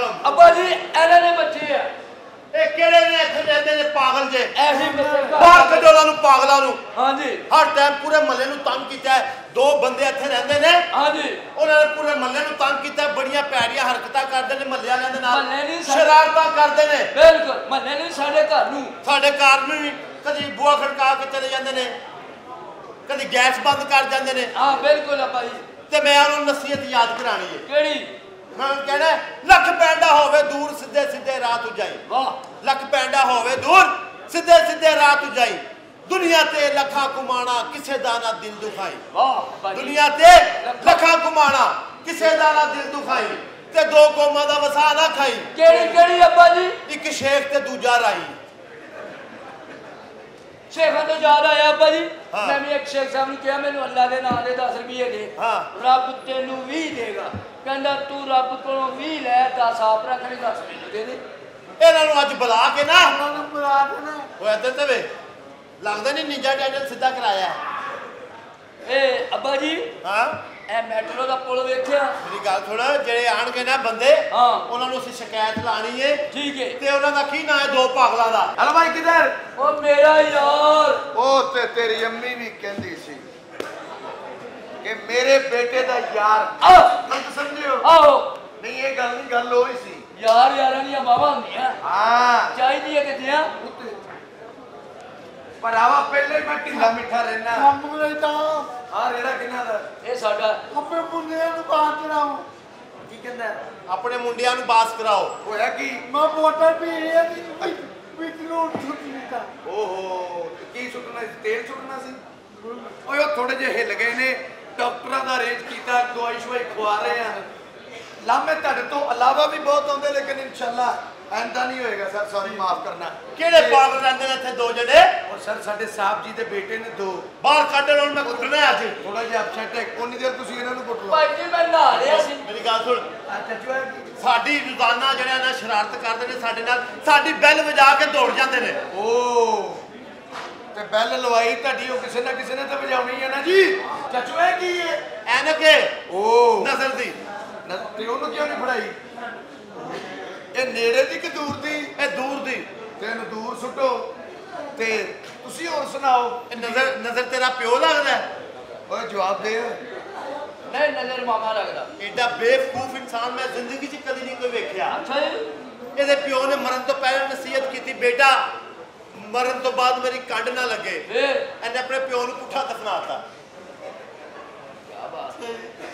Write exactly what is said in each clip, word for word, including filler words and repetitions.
वालेकुम। अब्बा जी एने ने बच्चे है ए केड़े ने इथे रहंदे ने पागल जे ऐसे बच्चे बाहर कढोला नु पागला नु। हां जी हर टाइम पूरे महल्ले नु तंग कीता है। दो बंदे इथे रहंदे ने हां जी उन्हां ने पूरे महल्ले नु तंग कीता है। बड़ियां पैड़ियां हरकतां करदे ने महल्ले वालें दे नाल शरारतां करदे ने। बिल्कुल महल्ले ने साडे घर नु साडे घर नु कदी बुआ खड़का के चले जांदे ने कदी गैस बंद कर जांदे ने। हां बिल्कुल अब्बा जी ते मैं उन्हां नु नसीहत याद करानी है। केड़ी मैं कहना लख पैंडा होवे दूर सीधे सीधे राह तू जाई। वाह लख पैंडा होवे दूर सीधे सीधे राह तू जाई। दुनिया ते लखा कुमाना किसे दा ना दिल दुखाई। वाह दुनिया ते लखा कुमाना किसे दा ना दिल दुखाई ते दो कौमां दा वसा ना खाई। केड़ी केड़ी अब्बा जी एक शेख ते दूजा राई। शेखा तो याद आया अब्बा जी हाँ। मैं भी एक शेख साहब ने कहा मैंने अल्लाह दे नाम दे दस रुपये दे हाँ। रब तेनू भी देगा कहंदा तू रब कोलों भी लै दस आप रखने दस मैनू दे दे। इन्हां नूं अज बुला के ना इन्हां नूं बुला के ना ओए इधर ते वे लगदा नहीं निंजा टाइटल सीधा कराया है। ए अब्बा जी हां ए मेट्रो दा पुल वेखिया मेरी गल सुन जेड़े आणगे ना बंदे हां उन्हां नूं असि शिकायत लानी है ठीक है ते उन्हां दा की नाम है दो पागलां दा। हेलो भाई किधर ओ मेरा यार ओ ते तेरी अम्मी भी कहंदी सी कि मेरे बेटे दा यार आ गलत समझियो आओ नहीं ये गल नहीं गल होई सी यार यारां दी मावां हुंदियां हां चाहिदी है किथे आ पर आवा पहले ही मैं ढिला मिठा रहना ਕੰਮ ਲੈਂਦਾ हां रेड़ा किन्ना दा ए साडा ਆਪਣੇ ਮੁੰਡਿਆਂ ਨੂੰ ਬਾਤ ਕਰਾਓ। की कहंदा ਆਪਣੇ ਮੁੰਡਿਆਂ ਨੂੰ ਬਾਸ ਕਰਾਓ। होया की ਮੈਂ ਮੋਟਰ ਪੀ ਰਿਹਾ ਸੀ ਵਿੱਚ ਨੂੰ ਛੁੱਟ ਦਿੱਤਾ। ओहो की सुटना तेल सुटना सी ओए थोड़े जे हिल गए ने डॉक्टरां दा अरेंज कीता दवाई शवाई खवा रहे हैं लामे तुहाडे तो अलावा भी बहुत आउंदे लेकिन इंशाल्लाह ऐंदा नहीं होएगा सर सॉरी माफ करना। ਕਿਹੜੇ ਪਾਗਲ ਰਹਿੰਦੇ ਨੇ ਇੱਥੇ ਦੋ ਜਣੇ और सर साडे साहब जी दे बेटे ने दो ਬਾਹਰ ਕੱਢ ਲੈਣ ਮੈਂ ਕੁੱਟਣਾ ਅੱਜ। थोड़ा जिहा अपसेट है उन्नी देर तुसीं इन्हां नूं कुट लो ਭਾਈ ਜੀ ਮੈਂ ਨਹਾ ਲਿਆ ਸੀ। ਮੇਰੀ ਗੱਲ ਸੁਣ अच्छा जो है ਸਾਡੀ ਰੋਜ਼ਾਨਾ ਜਿਹੜਿਆਂ ਨਾਲ ਸ਼ਰਾਰਤ ਕਰਦੇ ਨੇ ਸਾਡੇ ਨਾਲ ਸਾਡੀ ਬੈਲ ਵਜਾ ਕੇ ਦੌੜ ਜਾਂਦੇ ਨੇ। ओ ते बैल लवाई ਤੁਹਾਡੀ ਉਹ ਕਿਸੇ ਨਾ ਕਿਸੇ ਨੇ ਤਾਂ ਵਜਾਉਣੀ ਹੈ ਨਾ ਜੀ ਚਾਚੂ ਇਹ ਕੀ ਹੈ ਐਨਕ ओ ਨਜ਼ਰ ਦੀ ਤੇ ਉਹਨੂੰ ਕਿਉਂ ਨਹੀਂ ਫੜਾਈ ਇਹ ਨੇੜੇ ਦੀ ਕਿ ਦੂਰ ਦੀ ਇਹ ਦੂਰ ਦੀ ਤੇ ਇਹਨੂੰ ਦੂਰ ਸੁੱਟੋ ਤੇ ਤੁਸੀਂ ਹੋਰ ਸੁਣਾਓ ਇਹ ਨਜ਼ਰ ਨਜ਼ਰ ਤੇਰਾ ਪਿਓ ਲੱਗਦਾ ਓਏ ਜਵਾਬ ਦੇ नहीं नजर मामा लगदा ਐਡਾ ਬੇਵਕੂਫ ਇਨਸਾਨ ਮੈਂ ਜ਼ਿੰਦਗੀ 'ਚ ਕਦੀ ਨਹੀਂ ਕੋਈ ਵੇਖਿਆ। अच्छा जी ਇਹਦੇ ਪਿਓ ਨੇ ਮਰਨ ਤੋਂ ਪਹਿਲਾਂ ਨਸੀਹਤ ਕੀਤੀ ਬੇਟਾ ਮਰਨ ਤੋਂ ਬਾਅਦ ਮੇਰੀ ਕੰਡ ਨਾ ਲੱਗੇ। फिर ਇਹਨੇ ਆਪਣੇ ਪਿਓ ਨੂੰ ਪੁੱਠਾ ਦਫਨਾਤਾ। क्या बात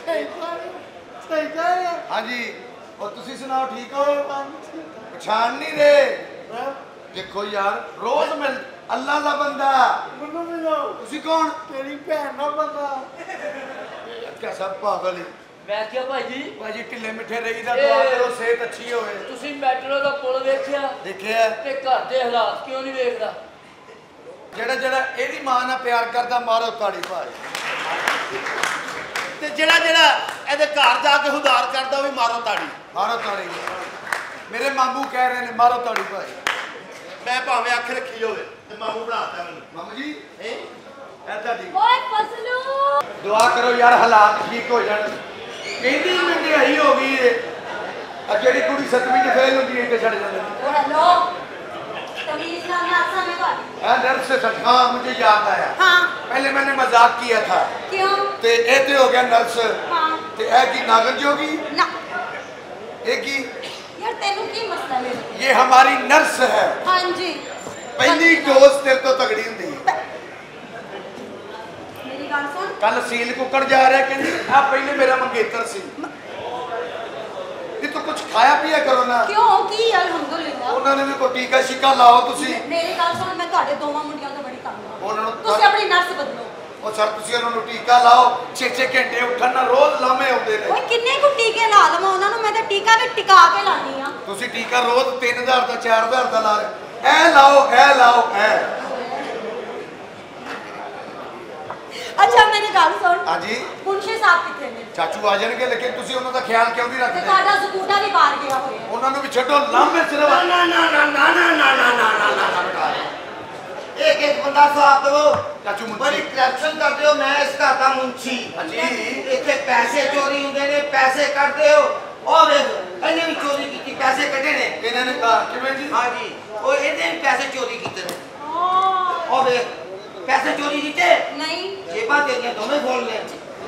ਸਹੀ ਕਹਿ हाँ जी और ਤੁਸੀਂ ਸੁਣਾਓ ਠੀਕ ਹੋ ਪਛਾਣ ਨਹੀਂ ਰਹੇ ਦੇਖੋ ਯਾਰ ਰੋਜ਼ ਮਿਲ ਅੱਲਾ ਦਾ ਬੰਦਾ ਮੈਨੂੰ ਮਿਲੋ ਤੁਸੀਂ ਕੌਣ ਤੇਰੀ ਭੈਣ ਦਾ ਬੰਦਾ ਕਿਆ ਸਭ ਪਾਗਲ ਹੀ मैं क्या भाई जी ਭਾਜੀ ਢਿੱਲੇ ਮਿੱਠੇ ਰਹੀਦਾ ਦੁਆ ਕਰੋ ਸਿਹਤ ਅੱਛੀ ਹੋਵੇ ਤੁਸੀਂ ਮੈਟਰੋ ਦਾ ਪੁਲ ਵੇਖਿਆ ਦੇਖਿਆ ਤੇ ਘਰ ਦੇ ਹਾਲਾਤ ਕਿਉਂ ਨਹੀਂ ਵੇਖਦਾ ਜਿਹੜਾ ਜਿਹੜਾ ਇਹਦੀ ਮਾਂ ਨਾਲ ਪਿਆਰ ਕਰਦਾ ਮਾਰੋ ਤਾੜੀ ਭਾਈ ਤੇ ਜਿਹੜਾ ਜਿਹੜਾ ਇਹਦੇ ਘਰ ਜਾ ਕੇ ਹੁਦਾਰ ਕਰਦਾ ਉਹ ਵੀ ਮਾਰੋ ਤਾੜੀ ਮਾਰੋ ਤਾੜੀ ਮੇਰੇ ਮਾਮੂ ਕਹਿ ਰਹੇ ਨੇ ਮਾਰੋ ਤਾੜੀ ਭਾਈ ਮੈਂ ਭਾਵੇਂ ਅੱਖ ਰੱਖੀ ਹੋਵੇ ਤੇ ਮਾਮੂ ਬਣਾਤਾ ਮੈਨੂੰ। ਮਾਮੂ ਜੀ ਹੈ ਇਹ ਤੁਹਾਡੀ ਓਏ ਫਸਲੂ ਦੁਆ ਕਰੋ ਯਾਰ ਹਾਲਾਤ ਠੀਕ ਹੋ ਜਾਣ ਕਹਿੰਦੀ ਮਹਿੰਗਾਈ ਹੋ ਗਈ ਏ ਆ ਜਿਹੜੀ ਕੁੜੀ ਸੱਤਵੀਂ ਚ ਫੇਲ ਹੁੰਦੀ ਏ ਤੇ ਛੱਡ ਜਾਂਦੇ ਨੇ हेलो तमीज नाम है आपसे हमें बात हाँ नर्स से सच हाँ मुझे याद आया हाँ पहले मैंने मजाक किया था क्यों ते ए ते हो गया नर्स हाँ ते ए की नागन जोगी ना ए की यार तेनू की मसला है ये हमारी नर्स है हाँ जी पहली डोज तेरे तो तगड़ी हुंदी है मेरी बात सुन कल सील कुकड़ जा रहा है कहंदी आ पहले मेरा मंगेतर सी ये तो कुछ खाया पिया करो ना क्यों की अल्हम्दुलिल्लाह उन्होंने भी कोई टीका शिका लाओ तुसी मेरी बात सुन मैं ਤੁਹਾਡੇ ਦੋਵਾਂ ਮੁੰਡਿਆਂ ਤੋਂ ਬੜੀ ਤੰਗ ਹਾਂ ਉਹਨਾਂ ਨੂੰ ਤੁਸੀਂ ਆਪਣੀ ਨਰਸ ਬਦਲੋ ਉਹ ਸਰ ਤੁਸੀਂ ਉਹਨਾਂ ਨੂੰ ਟੀਕਾ ਲਾਓ ਛੇ ਛੇ ਘੰਟੇ ਉੱਠਣ ਨਾਲ ਰੋਜ਼ ਲਾਮੇ ਆਉਂਦੇ ਨੇ ਓਏ ਕਿੰਨੇ ਕੁ ਟੀਕੇ ਲਾ ਲਵਾਂ ਉਹਨਾਂ ਨੂੰ ਮੈਂ ਤਾਂ ਟੀਕਾ ਵੀ ਟਿਕਾ ਕੇ ਲਾਣੀ ਆ ਤੁਸੀਂ ਟੀਕਾ ਰੋਜ਼ ਤਿੰਨ ਹਜ਼ਾਰ ਦਾ ਚਾਰ ਹਜ਼ਾਰ ਦਾ ਲਾ ਰਹੇ ਐ ਲਾਓ ਐ ਲਾਓ ਐ ਅੱਛਾ ਮੇਰੀ ਗੱਲ ਸੁਣ ਹਾਂਜੀ ਮੁਨਸ਼ੀ ਸਾਹਿਬ ਕਿੱਥੇ ਨੇ ਚਾਚੂ ਆ ਜਾਣਗੇ ਲੇਕਿਨ ਤੁਸੀਂ ਉਹਨਾਂ ਦਾ ਖਿਆਲ ਕਿਉਂ ਨਹੀਂ ਤੇ ਰੱਖਦੇ ਤੁਹਾਡਾ ਸਕੂਟਰ ਵੀ ਬਾਹਰ ਗਿਆ ਹੋਇਆ ਉਹਨਾਂ ਨੂੰ ਵੀ ਛੱਡੋ ਲਾਮੇ ਸਿਰਫ ਨਾ ਨਾ ਨਾ ਨਾ ਨਾ ਨਾ ਨਾ ਨਾ ਨਾ ਨਾ ਨਾ एक एक बंदा साथ दो चाचू बड़ी मुंशी करप्शन करते हो मैं इस घर का मुंशी जी इतने पैसे चोरी होंगे ने पैसे करते हो और इन्हें भी चोरी की ਕਿਵੇਂ ਜੀ? हाँ जी वो ਇਹਦੇ ਵੀ ਪੈਸੇ ਚੋਰੀ ਕੀਤੇ ਨੇ ਉਹ ਵੇਖ ਪੈਸੇ ਚੋਰੀ ਕੀਤੇ नहीं ਜੇਬਾਂ ਤੇਰੀਆਂ ਦੋਵੇਂ ਫੋੜ ਲੈ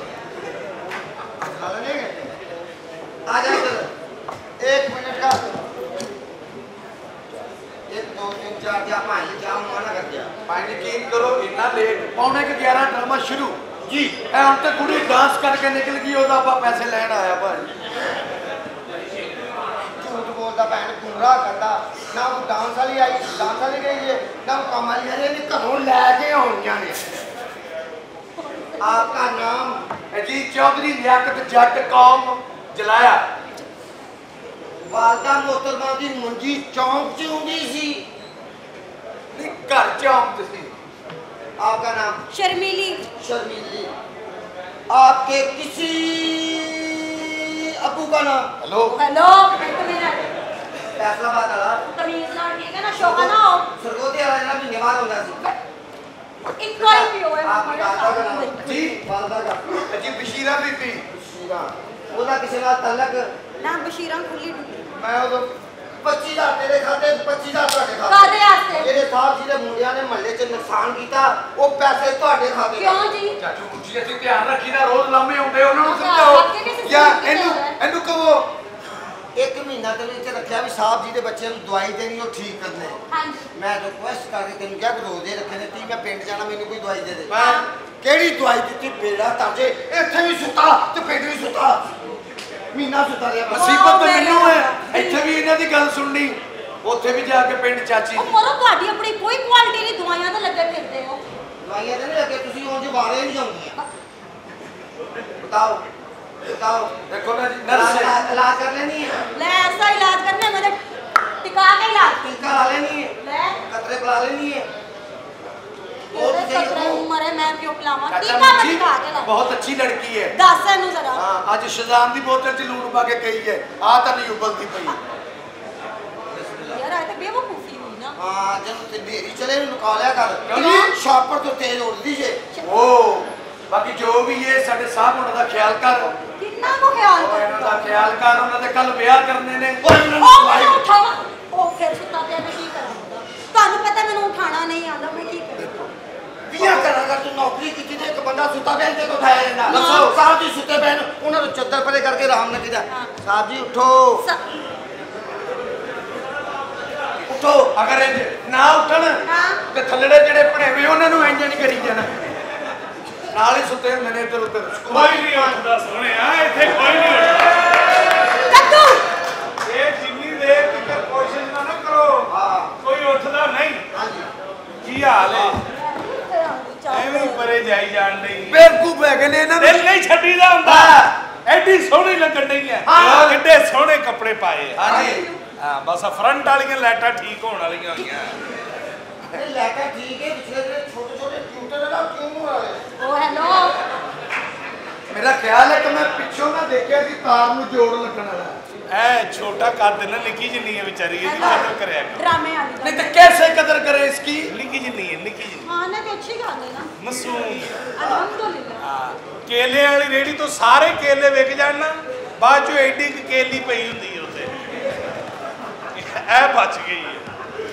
आ जा इधर एक मिनट का एक दो तीन चार जा पाँच जा माना कर दिया ਭਾਈ ਯਕੀਨ ਕਰੋ ਇੰਨਾ ਲੇਟ ਪੌਣੇ ਕੁ ਗਿਆਰਾਂ ਡਰਾਮਾ ਸ਼ੁਰੂ ਜੀ ਐ ਹੁਣ ਤੇ ਕੁੜੀ ਡਾਂਸ ਕਰਕੇ ਨਿਕਲ ਗਈ ਉਹਦਾ ਆਪਾਂ ਪੈਸੇ ਲੈਣ ਆਇਆ ਭਾਈ झूठ बोलता भैन गुमराह करता ना वो डांस वाली आई डांस वाली गई है ना वो कम वाली आई है घरों लैके आउणियां ने आपका नाम ਅਜੀਤ ਚੌਧਰੀ ਲਿਆਕਤ ਜੱਟ ਕੌਮ ਜਲਾਇਆ वालदा मोहतरमा दी मंजी चौंक च हुंदी सी ਨਹੀਂ ਘਰ ਚੌਂਕ ਸੀ आपका नाम शर्मीली शर्मीली आपके किसी अबू का नाम हेलो हेलो एक मिनट फैसलाबाद वाला तमीज ना ठीक है ना शोका ना हो सरगोदे वाला जरा महीने बाद होता सी एक कोई भी हो आपकी वालदा का नाम जी वालदा का ਅਜੀ ਬਸ਼ੀਰਾ ਬੀਬੀ शीरा ਉਹਦਾ ਕਿਸੇ ਨਾਲ ਤਲਕ ना बशीरा खुली डुली मैं उदो पच्चीस हजार तेरे खाते पच्चीस हजार ਤੁਹਾਡੇ ਖਾਤੇ कादे वास्ते ਜਿਹੜੇ ਸਾਹਿਬ ਜੀ ਦੇ ਮੁੰਡਿਆਂ ਨੇ ਮਹੱਲੇ 'ਚ ਨੁਕਸਾਨ ਕੀਤਾ ਉਹ ਪੈਸੇ ਤੁਹਾਡੇ ਖਾਤੇ क्यों जी ਚਾਚੂ ਮੁੱਠੀ ਅਸੀਂ ਧਿਆਨ ਰੱਖੀ ਨਾ ਰੋਜ਼ ਲਾਮੇ ਆਉਂਦੇ ਉਹਨਾਂ ਨੂੰ ਅੱਛਾ, ਸਮਝਾਓ ਅੱਗੇ ਕਿਸੇ ਜਾਂ ਚੀਜ਼ ਦੀ ਇਹਨੂੰ ਲੋੜ ਹੈ? ਇਹਨੂੰ ਕਹੋ ਇੱਕ ਮਹੀਨਾ ਤੈਨੂੰ ਇੱਥੇ ਰੱਖਿਆ ਵੀ ਸਾਹਿਬ ਜੀ ਦੇ ਬੱਚਿਆਂ ਨੂੰ ਦਵਾਈ ਦੇਣੀ ਉਹ ਠੀਕ ਕਰਨੇ हाँ जी ਮੈਂ ਰਿਕੁਐਸਟ ਕਰਕੇ ਤੈਨੂੰ ਕਿਹਾ ਕਿ ਰੋਜ਼ ਦੇ ਰੱਖੇ ਨੇ ਤੀ ਮੈਂ ਪਿੰਡ ਜਾਣਾ ਮੈਨੂੰ ਕੋਈ ਦਵਾਈ ਦੇ ਦੇ ਮੈਂ ਕਿਹੜੀ ਦਵਾਈ ਦਿੱਤੀ ਬੇੜਾ ਤਾਜੇ ਇੱਥੇ ਵੀ ਸੁੱਤਾ ਤੇ ਪਿੰਡ ਵੀ ਸੁੱਤਾ ਮਹੀਨਾ ਸੁੱਤਾ ਰਿਹਾ ਬਸ ਮੁਸੀਬਤ ਤਾਂ ਮੈਨੂੰ ਹੈ ਇੱਥੇ ਵੀ ਇਹਨਾਂ ਦੀ ਗੱਲ ਸੁਣਨੀ ਉੱਥੇ ਵੀ ਜਾ ਕੇ ਪਿੰਡ ਚਾਚੀ ਉਹ ਮਰੋ ਤੁਹਾਡੀ ਆਪਣੀ ਕੋਈ ਕੁਆਲਿਟੀ ਨਹੀਂ ਦਵਾਈਆਂ ਤਾਂ ਲੱਗੇ ਫਿਰਦੇ ਹੋ ਦਵਾਈਆਂ ਤੇ ਨਹੀਂ ਲੱਗੇ ਤੁਸੀਂ ਉਂਝ ਬਾਰੇ ਨਹੀਂ ਜਾਂਦੀਆਂ ਬਤਾਓ ਬਤਾਓ ਦੇਖੋ ਨਾ ਜੀ ਨਰਸ ਹੈ। ਇਲਾਜ ਇਲਾਜ ਕਰ ਲੈਣੀ ਹੈ ਲੈ ਐਸਾ ਇਲਾਜ ਕਰਨੇ ਮੈਂ ਤਾਂ ਟਿਕਾ ਕੇ ਇਲਾਜ ਟੀਕਾ ਲਾ ਲੈਣੀ ਹੈ ਲੈ ਕਤਰੇ ਪਿਲਾ ਲੈਣੀ ਹੈ ਉਹਦੇ ਸਤਰੇ ਉਮਰ ਹੈ ਮੈਂ ਕਿਉਂ ਪਿਲਾਵਾਂ ਚਾਚਾ ਟੀਕਾ ਮੈਂ ਮੁੱਠੀ ਟਿਕਾ ਕੇ ਲਾ ਬਹੁਤ ਅੱਛੀ ਲੜਕੀ ਹੈ ਦੱਸ ਇਹਨੂੰ ਜ਼ਰਾ ਹਾਂ ਅੱਜ ਸ਼ਜ਼ਾਮ ਦੀ ਬੋਤਲ 'ਚ ਲੂਣ ਪਾ ਕੇ ਗਈ ਹੈ ਆ ਤਾਂ ਨਹੀਂ ਉਬਲਦੀ ਪਈ ਯਾਰ ਇਹ ਤਾਂ ਬੇਵਕੂਫੀ ਹੋਈ ਨਾ ਹਾਂ ਜਦੋਂ ਤੇ ਢੇਰੀ ਚਲੇ ਨੂੰ ਲੁਕਾ ਲਿਆ ਕਰ ਕਿਉਂ ਜੀ? ਸ਼ਾਪਰ ਤੋਂ ਤੇਜ਼ ਉੜਦੀ ਜੇ ਓ ਬਾਕੀ ਜੋ ਵੀ ਇਹ ਸਾਡੇ ਸਾਹਿਬ ਉਹਨਾਂ ਦਾ ਖਿਆਲ ਕਰ ਕਿੰਨਾ ਕੁ ਖਿਆਲ ਉਹ ਇਹਨਾਂ ਦਾ ਕਰਦਾ ਖਿਆਲ ਕਰ ਉਹਨਾਂ ਦੇ ਕੱਲ ਵਿਆਹ ਕਰਨੇ ਨੇ ਉਹ ਮੈਨੂੰ ਉਠਾਵਾ ਉਹ ਫਿਰ ਸੁੱਤਾ ਪਿਆ ਮੈਂ ਕੀ ਕਰਾਂ ਤੁਹਾਨੂੰ ਪਤਾ ਮੈਨੂੰ ਉਠਾਣਾ ਨਹੀਂ ਆਉਂਦਾ ਮੈਂ ਕੀ ਕਰਾਂ ਵੀਆਂ ਕਰਾਂ ਅਗਰ ਤੂੰ ਨੌਕਰੀ ਕੀਤੀ ਤੇ ਇੱਕ ਬੰਦਾ ਸੁੱਤਾ ਪਿਆ ਤੇ ਉਠਾਇਆ ਜਾਂਦਾ ਹਾਂ। ਦੱਸੋ ਸਾਹਿਬ ਜੀ ਸੁੱਤੇ ਪਏ ਨੇ ਉਹਨਾਂ ਨੂੰ ਚੱਦਰ ਪਰੇ ਕਰਕੇ ਆਰਾਮ ਨਾਲ ਕਿਦਾ ਹਾਂ। ਸਾਹਿਬ ਜੀ ਉਠੋ ਸ- ਉਠੋ ਅਗਰ ਇਹ ਨਾ ਉੱਠਣ ਹਾਂ। ਤੇ ਥੱਲੜੇ ਜਿਹੜੇ ਭਣੇਵੇਂ ਉਹਨਾਂ ਨੂੰ ਇੰਜ ਨਹੀਂ ਕਰੀ ਜਾਣਾ ਨਾਲ ਹੀ ਸੁੱਤੇ ਹੁੰਦੇ ਨੇ ਇੱਧਰ ਉੱਧਰ ਕੋਈ ਨਹੀਂ ਉੱਠਦਾ ਸੋਹਣਿਆ ਇੱਥੇ ਕੋਈ ਨਹੀਂ ਉੱਠਦਾ ਕੱਟੂ ਇਹ ਜਿੰਨੀ ਦੇਰ ਤੱਕ ਕੋਸ਼ਿਸ਼ ਨਾ ਨਾ ਕਰੋ ਹਾਂ ਕੋਈ ਉੱਠਦਾ ਨਹੀਂ ਹਾਂਜੀ ਕੀ ਹਾਲ ਹੈ ਐਵੇਂ ਹੀ ਪਰੇ ਜਾਈ ਜਾਣ ਲਈ ਬੇਵਕੂਫ ਹੈਗੇ ਨੇ ਇਹਨਾਂ ਦਿਲ ਨੂੰ ਨਹੀਂ ਛੱਡੀਦਾ ਹੁੰਦਾ ਐਡੀ ਸੋਹਣੀ ਲੱਗਣ ਡਈ ਹੈ ਹਾਂ। ਕਿੱਡੇ ਸੋਹਣੇ ਕੱਪੜੇ ਪਾਏ ਆ ਹਾਂਜੀ ਹਾਂ ਬਸ ਫਰੰਟ ਵਾਲੀਆਂ ਲਾਈਟਾਂ ਠੀਕ ਹੋਣ ਵਾਲੀਆਂ ਹੋਈਆਂ ਇਹ ਲੈਟਾ ਠੀਕ ਹੈ ਪਿਛਲੇ ਜਿਹੜੇ ਛੋਟੇ ਛੋਟੇ ਟਿਊਟਰ ਨਾ ਕਿਉਂ ਨੂੰ ਵਾਲੇ ਉਹ ਹੈਲੋ ਮੇਰਾ ਖਿਆਲ ਹੈ ਕਿ ਮੈਂ ਪਿੱਛੋਂ ਨਾ ਦੇਖਿਆ ਸੀ ਤਾਰ ਨੂੰ ਜੋੜ ਲੱਗਣ ਵਾਲਾ ਐ ਛੋਟਾ ਕੱਦ ਨਾ ਨਿੱਕੀ ਜਿੰਨੀ ਹੈ ਵਿਚਾਰੀ ਇਹਦੀ ਕਦਰ ਕਰਿਆ ਕਰੋ ਡਰਾਮੇ ਵਾਲੀ नहीं तो कैसे कदर करे इसकी ਨਿੱਕੀ ਜਿੰਨੀ ਹੈ ਨਿੱਕੀ ਜਿੰਨੀ ਹਾਂ ਨਾ ਤੇ ਅੱਛੀ ਗੱਲ ਹੈ ਨਾ ਮਾਸੂਮ ਅਲਹਮਦੁਲਿਲਾ ਹਾਂ ਕੇਲੇ ਵਾਲੀ ਰੇੜੀ ਤੋਂ ਸਾਰੇ ਕੇਲੇ ਵਿਕ ਜਾਣ ਨਾ ਬਾਅਦ ਚੋਂ ਐਡੀ ਕੁ ਕੇਲੀ ਪਈ ਹੁੰਦੀ ਹੈ ਉੱਤੇ ਇਹ ਬਚ ਗਈ ਹੈ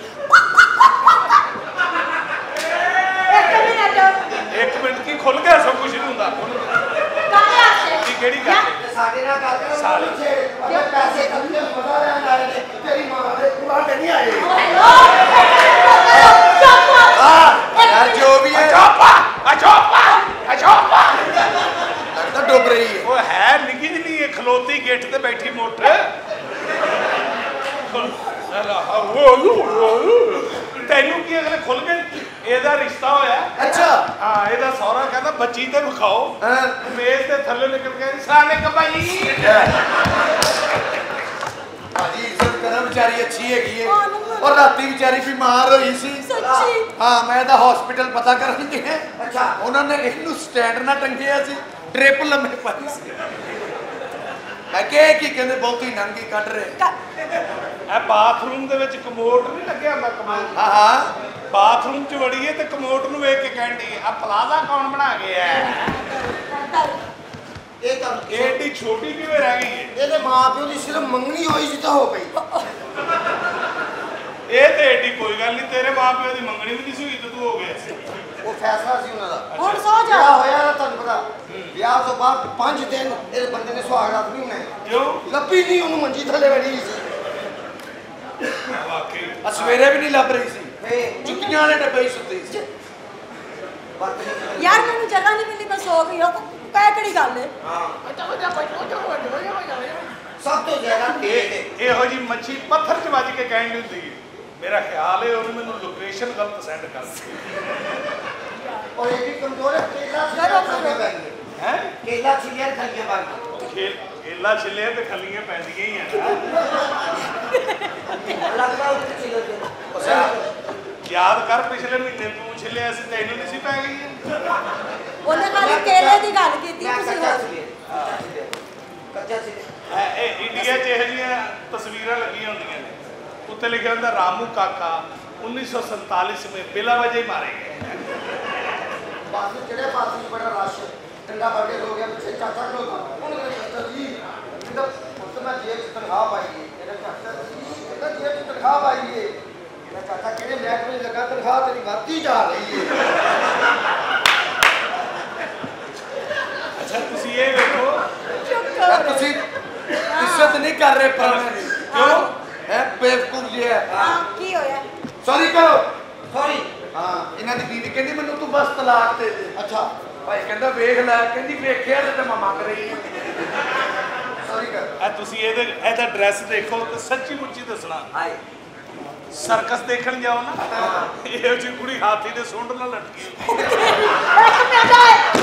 ਇੱਕ ਮਿੰਟ ਇੱਕ ਮਿੰਟ ਕੀ ਖੁੱਲ ਗਿਆ ਸਭ ਕੁਝ ਨਹੀਂ ਹੁੰਦਾ ਖੁੱਲ ਗਿਆ। ਕਾਹਦੇ ਆਸਤੇ ਕੀ ਕਿਹੜੀ ਗੱਲ ਹੈ? ਤੇ ਸਾਡੇ ਨਾਲ ਗੱਲ ਕਰ ਸਾਲੀ। ਅਗਰ ਪੈਸੇ ਖਰਚੇ ਪਤਾ ਰਹਿਣ ਆਏ ਨੇ ਤੇਰੀ ਮਾਂ ਦੇ ਕੁੜਾ ਤੇ ਨਹੀਂ ਆਏ ਉਹ ਹੈਲੋ ਚੁੱਪ यार जो भी है ਅਚੋਪਾ ਅਚੋਪਾ ਅਚੋਪਾ लगता डूब रही है ਉਹ ਹੈ ਨਿੱਕੀ ਜਿਹੀ ਇਹ ਖਲੋਤੀ ਗਿੱਠ ਤੇ ਬੈਠੀ ਮੋਟਰ ਤੈਨੂੰ ਕੀ ਅਗਲੇ ਖੁੱਲ ਗਏ ਇਹਦਾ ਰਿਸ਼ਤਾ ਹੋਇਆ अच्छा ਹਾਂ ਇਹਦਾ ਸਹੁਰਾ ਕਹਿੰਦਾ ਬੱਚੀ ਤੇ ਵਿਖਾਓ ਮੇਜ਼ ਦੇ ਥੱਲੇ ਨਿਕਲ ਕੇ ਸਾਲੇ ਕਬਾਈ भाजी इज्जत करा बेचारी अच्छी हैगी है हाँ, नंबर। और राती बेचारी बीमार हुई सी ਸੱਚੀ हाँ मैं ਤਾਂ ਹਸਪੀਟਲ ਪਤਾ ਕਰਨ ਗਏ ਅੱਛਾ ਉਹਨਾਂ ਨੇ ਇਹਨੂੰ ਸਟੈਂਡ ਨਾਲ ਟੰਗਿਆ ਸੀ ਡ੍ਰਿਪ ਲੰਮੇ ਪਾਈ ਸੀ ਮੈਂ ਕਿਹਾ ਕੀ ਕਹਿੰਦੇ ਬਹੁਤੀ ਨੰਗੀ ਕੱਢ ਰਹੇ ਇਹ ਬਾਥਰੂਮ ਦੇ ਵਿੱਚ ਕਮੋਡ ਨਹੀਂ ਲੱਗਿਆ ਹੁੰਦਾ ਕਮੋਡ ਹਾਂ ਹਾਂ ਬਾਥਰੂਮ 'ਚ ਵੜੀਏ ਤੇ ਕਮੋਡ ਨੂੰ ਵੇਖ ਕੇ ਕਹਿੰਦੀ ਆ ਪਲਾਜ਼ਾ ਕੌਣ ਬਣਾ ਗਿਆ ਇਹ ਤਾਂ ਇਹ ਏਡੀ ਛੋਟੀ ਕਿਵੇਂ ਰਹਿ ਗਈ ਹੈ ਇਹਦੇ ਮਾਂ ਪਿਓ ਦੀ ਸਿਰਫ ਮੰਗਣੀ ਹੋਈ ਸੀ ਤਾਂ ਹੋ ਪਈ ਗੱਲ ਨਹੀਂ, ਤੇਰੇ ਮਾਂ ਪਿਓ ਦੀ ਮੰਗਣੀ ਵੀ ਨਹੀਂ ਸੀ ਹੋਈ ਤੇ ਤੂੰ ਹੋ ਗਿਆ ਸੀ। ਉਹ ਫੈਸਲਾ ਸੀ ਉਹਨਾਂ ਦਾ। ਹੁਣ ਸੌ ਜਾ। ਵਿਆਹ ਹੋਇਆ ਨਾ, ਤੁਹਾਨੂੰ ਪਤਾ ਵਿਆਹ ਤੋਂ ਬਾਅਦ ਪੰਜ ਦਿਨ ਇਹ ਬੰਦੇ ਨੇ ਸੁਹਾਗ ਰਾਤ ਨਹੀਂ ਹੋਣਾ। ਕਿਉਂ? ਲੱਭੀ ਨਹੀਂ ਉਹਨੂੰ, ਮੰਜੀ ਥੱਲੇ ਬੈਠੀ ਸੀ। ਵਾਕਈ ਆ ਸਵੇਰੇ ਵੀ ਨਹੀਂ ਲੱਭ ਰਹੀ ਸੀ, ਫੇ ਜੁੱਤੀਆਂ ਵਾਲੇ ਡੱਬੇ ਹੀ ਸੁੱਤੀ ਸੀ। ਯਾਰ ਮੈਨੂੰ ਜਗ੍ਹਾ ਨਹੀਂ ਮਿਲੀ, ਮੈਂ ਸੋ ਗਈ। ਉਹ ਕਹਿ ਕਿਹੜੀ ਗੱਲ ਹੈ? ਸਭ ਤੋਂ ਜ਼ਿਆਦਾ ਤੇਜ਼ ਇਹੋ ਜੀ ਮੱਛੀ ਪੱਥਰ 'ਚ ਵੱਜ ਕੇ ਕਹਿਣ ਦੀ ਹੁੰਦੀ ਹੈ। ਮੇਰਾ ਖਿਆਲ ਹੈ ਉਹਨੇ ਮੈਨੂੰ ਲੋਕੇਸ਼ਨ ਗਲਤ ਸੈਂਡ ਕਰ ਦਿੱਤੀ ਔਰ ਇਹ ਵੀ ਕਮਜ਼ੋਰ ਹੈ। ਕੇਲਾ ਕਰੋ, ਛਿੱਲਿਆ ਕਰੋ। ਹੈ। ਕੇਲਾ ਛਿੱਲਿਆ ਖਲੀਆਂ ਬਾਕੀ ਖੇਲ ਕੇਲਾ ਛਿੱਲਿਆ ਤੇ ਖੱਲੀਆਂ ਪੈਂਦੀਆਂ ਹੀ ਆ ਲੱਗਦਾ ਉੱਥੇ ਛਿੱਲਿਆ ਤੇ ਯਾਦ ਕਰ ਪਿਛਲੇ ਮਹੀਨੇ ਤੂੰ ਛਿੱਲਿਆ ਸੀ, ਤੈਨੂੰ ਨਹੀਂ ਸੀ ਪੈ ਗਈ। ਉਹਨੇ ਖਾਲੀ ਕੇਲੇ ਦੀ ਗੱਲ ਕੀਤੀ, ਤੁਸੀਂ ਕੱਚਾ ਹੋਰ। ਛਿੱਲਿਆ ਕੱਚਾ ਛਿੱਲਿਆ। ਇਹ ਇਹ ਇੰਡੀਆ 'ਚ ਇਹੋ ਜਿਹੀਆਂ ਤਸਵੀਰਾਂ ਲੱਗੀਆਂ ਹੁੰਦੀਆਂ ਨੇ, ਉੱਤੇ ਲਿਖਿਆ ਹੁੰਦਾ ਰਾਮੂ ਕਾਕਾ उन्नीस सौ सैंतालीस में बिला वजह मारे गए। बस जेड़े पास में बड़ा रश ठंडा बर्थडे हो गया, पीछे चाचा लोग उन्होंने चाचा जी मतलब उस समय जेब से तनख्वाह पाई है। मेरा चाचा जी कहता जेब से तनख्वाह पाई है। मेरा चाचा कहने महकमे में लगा तनख्वाह तेरी बढ़ती जा रही है। अच्छा तुसी ये देखो ਤੁਸੀਂ ਇੱਜ਼ਤ ਨਹੀਂ ਕਰ ਰਹੇ ਪੁਰਾਣੇ ਦੀ। क्यों ਹੈ ਬੇਵਕੂਫ ਜੀ ਹੈ। ਹਾਂ ਕੀ ਹੋਇਆ? ਸੌਰੀ ਕਰੋ। सॉरी ਹਾਂ ਇਹਨਾਂ ਦੀ ਬੀਵੀ ਕਹਿੰਦੀ ਮੈਨੂੰ ਤੂੰ ਬਸ ਤਲਾਕ ਦੇ ਦੇ। अच्छा ਭਾਈ ਕਹਿੰਦਾ ਵੇਖ ਲੈ, ਕਹਿੰਦੀ ਵੇਖਿਆ ਤੇ ਮੈਂ ਮੰਗ ਰਹੀ ਹਾਂ। सॉरी कर ਇਹ ਤੁਸੀਂ ਇਹਦੇ ਇਹਦਾ ਡਰੈਸ ਦੇਖੋ ਤੇ ਸੱਚੀ ਮੁੱਚੀ ਦੱਸਣਾ। हाय ਸਰਕਸ ਦੇਖਣ ਜਾਓ ਨਾ, ਇਹੋ ਜਿਹੀ ਕੁੜੀ ਹਾਥੀ ਦੇ ਸੁੰਡ ਨਾਲ ਲਟਕੀ ਇੱਕ ਮਿੰਟ ਆਏ।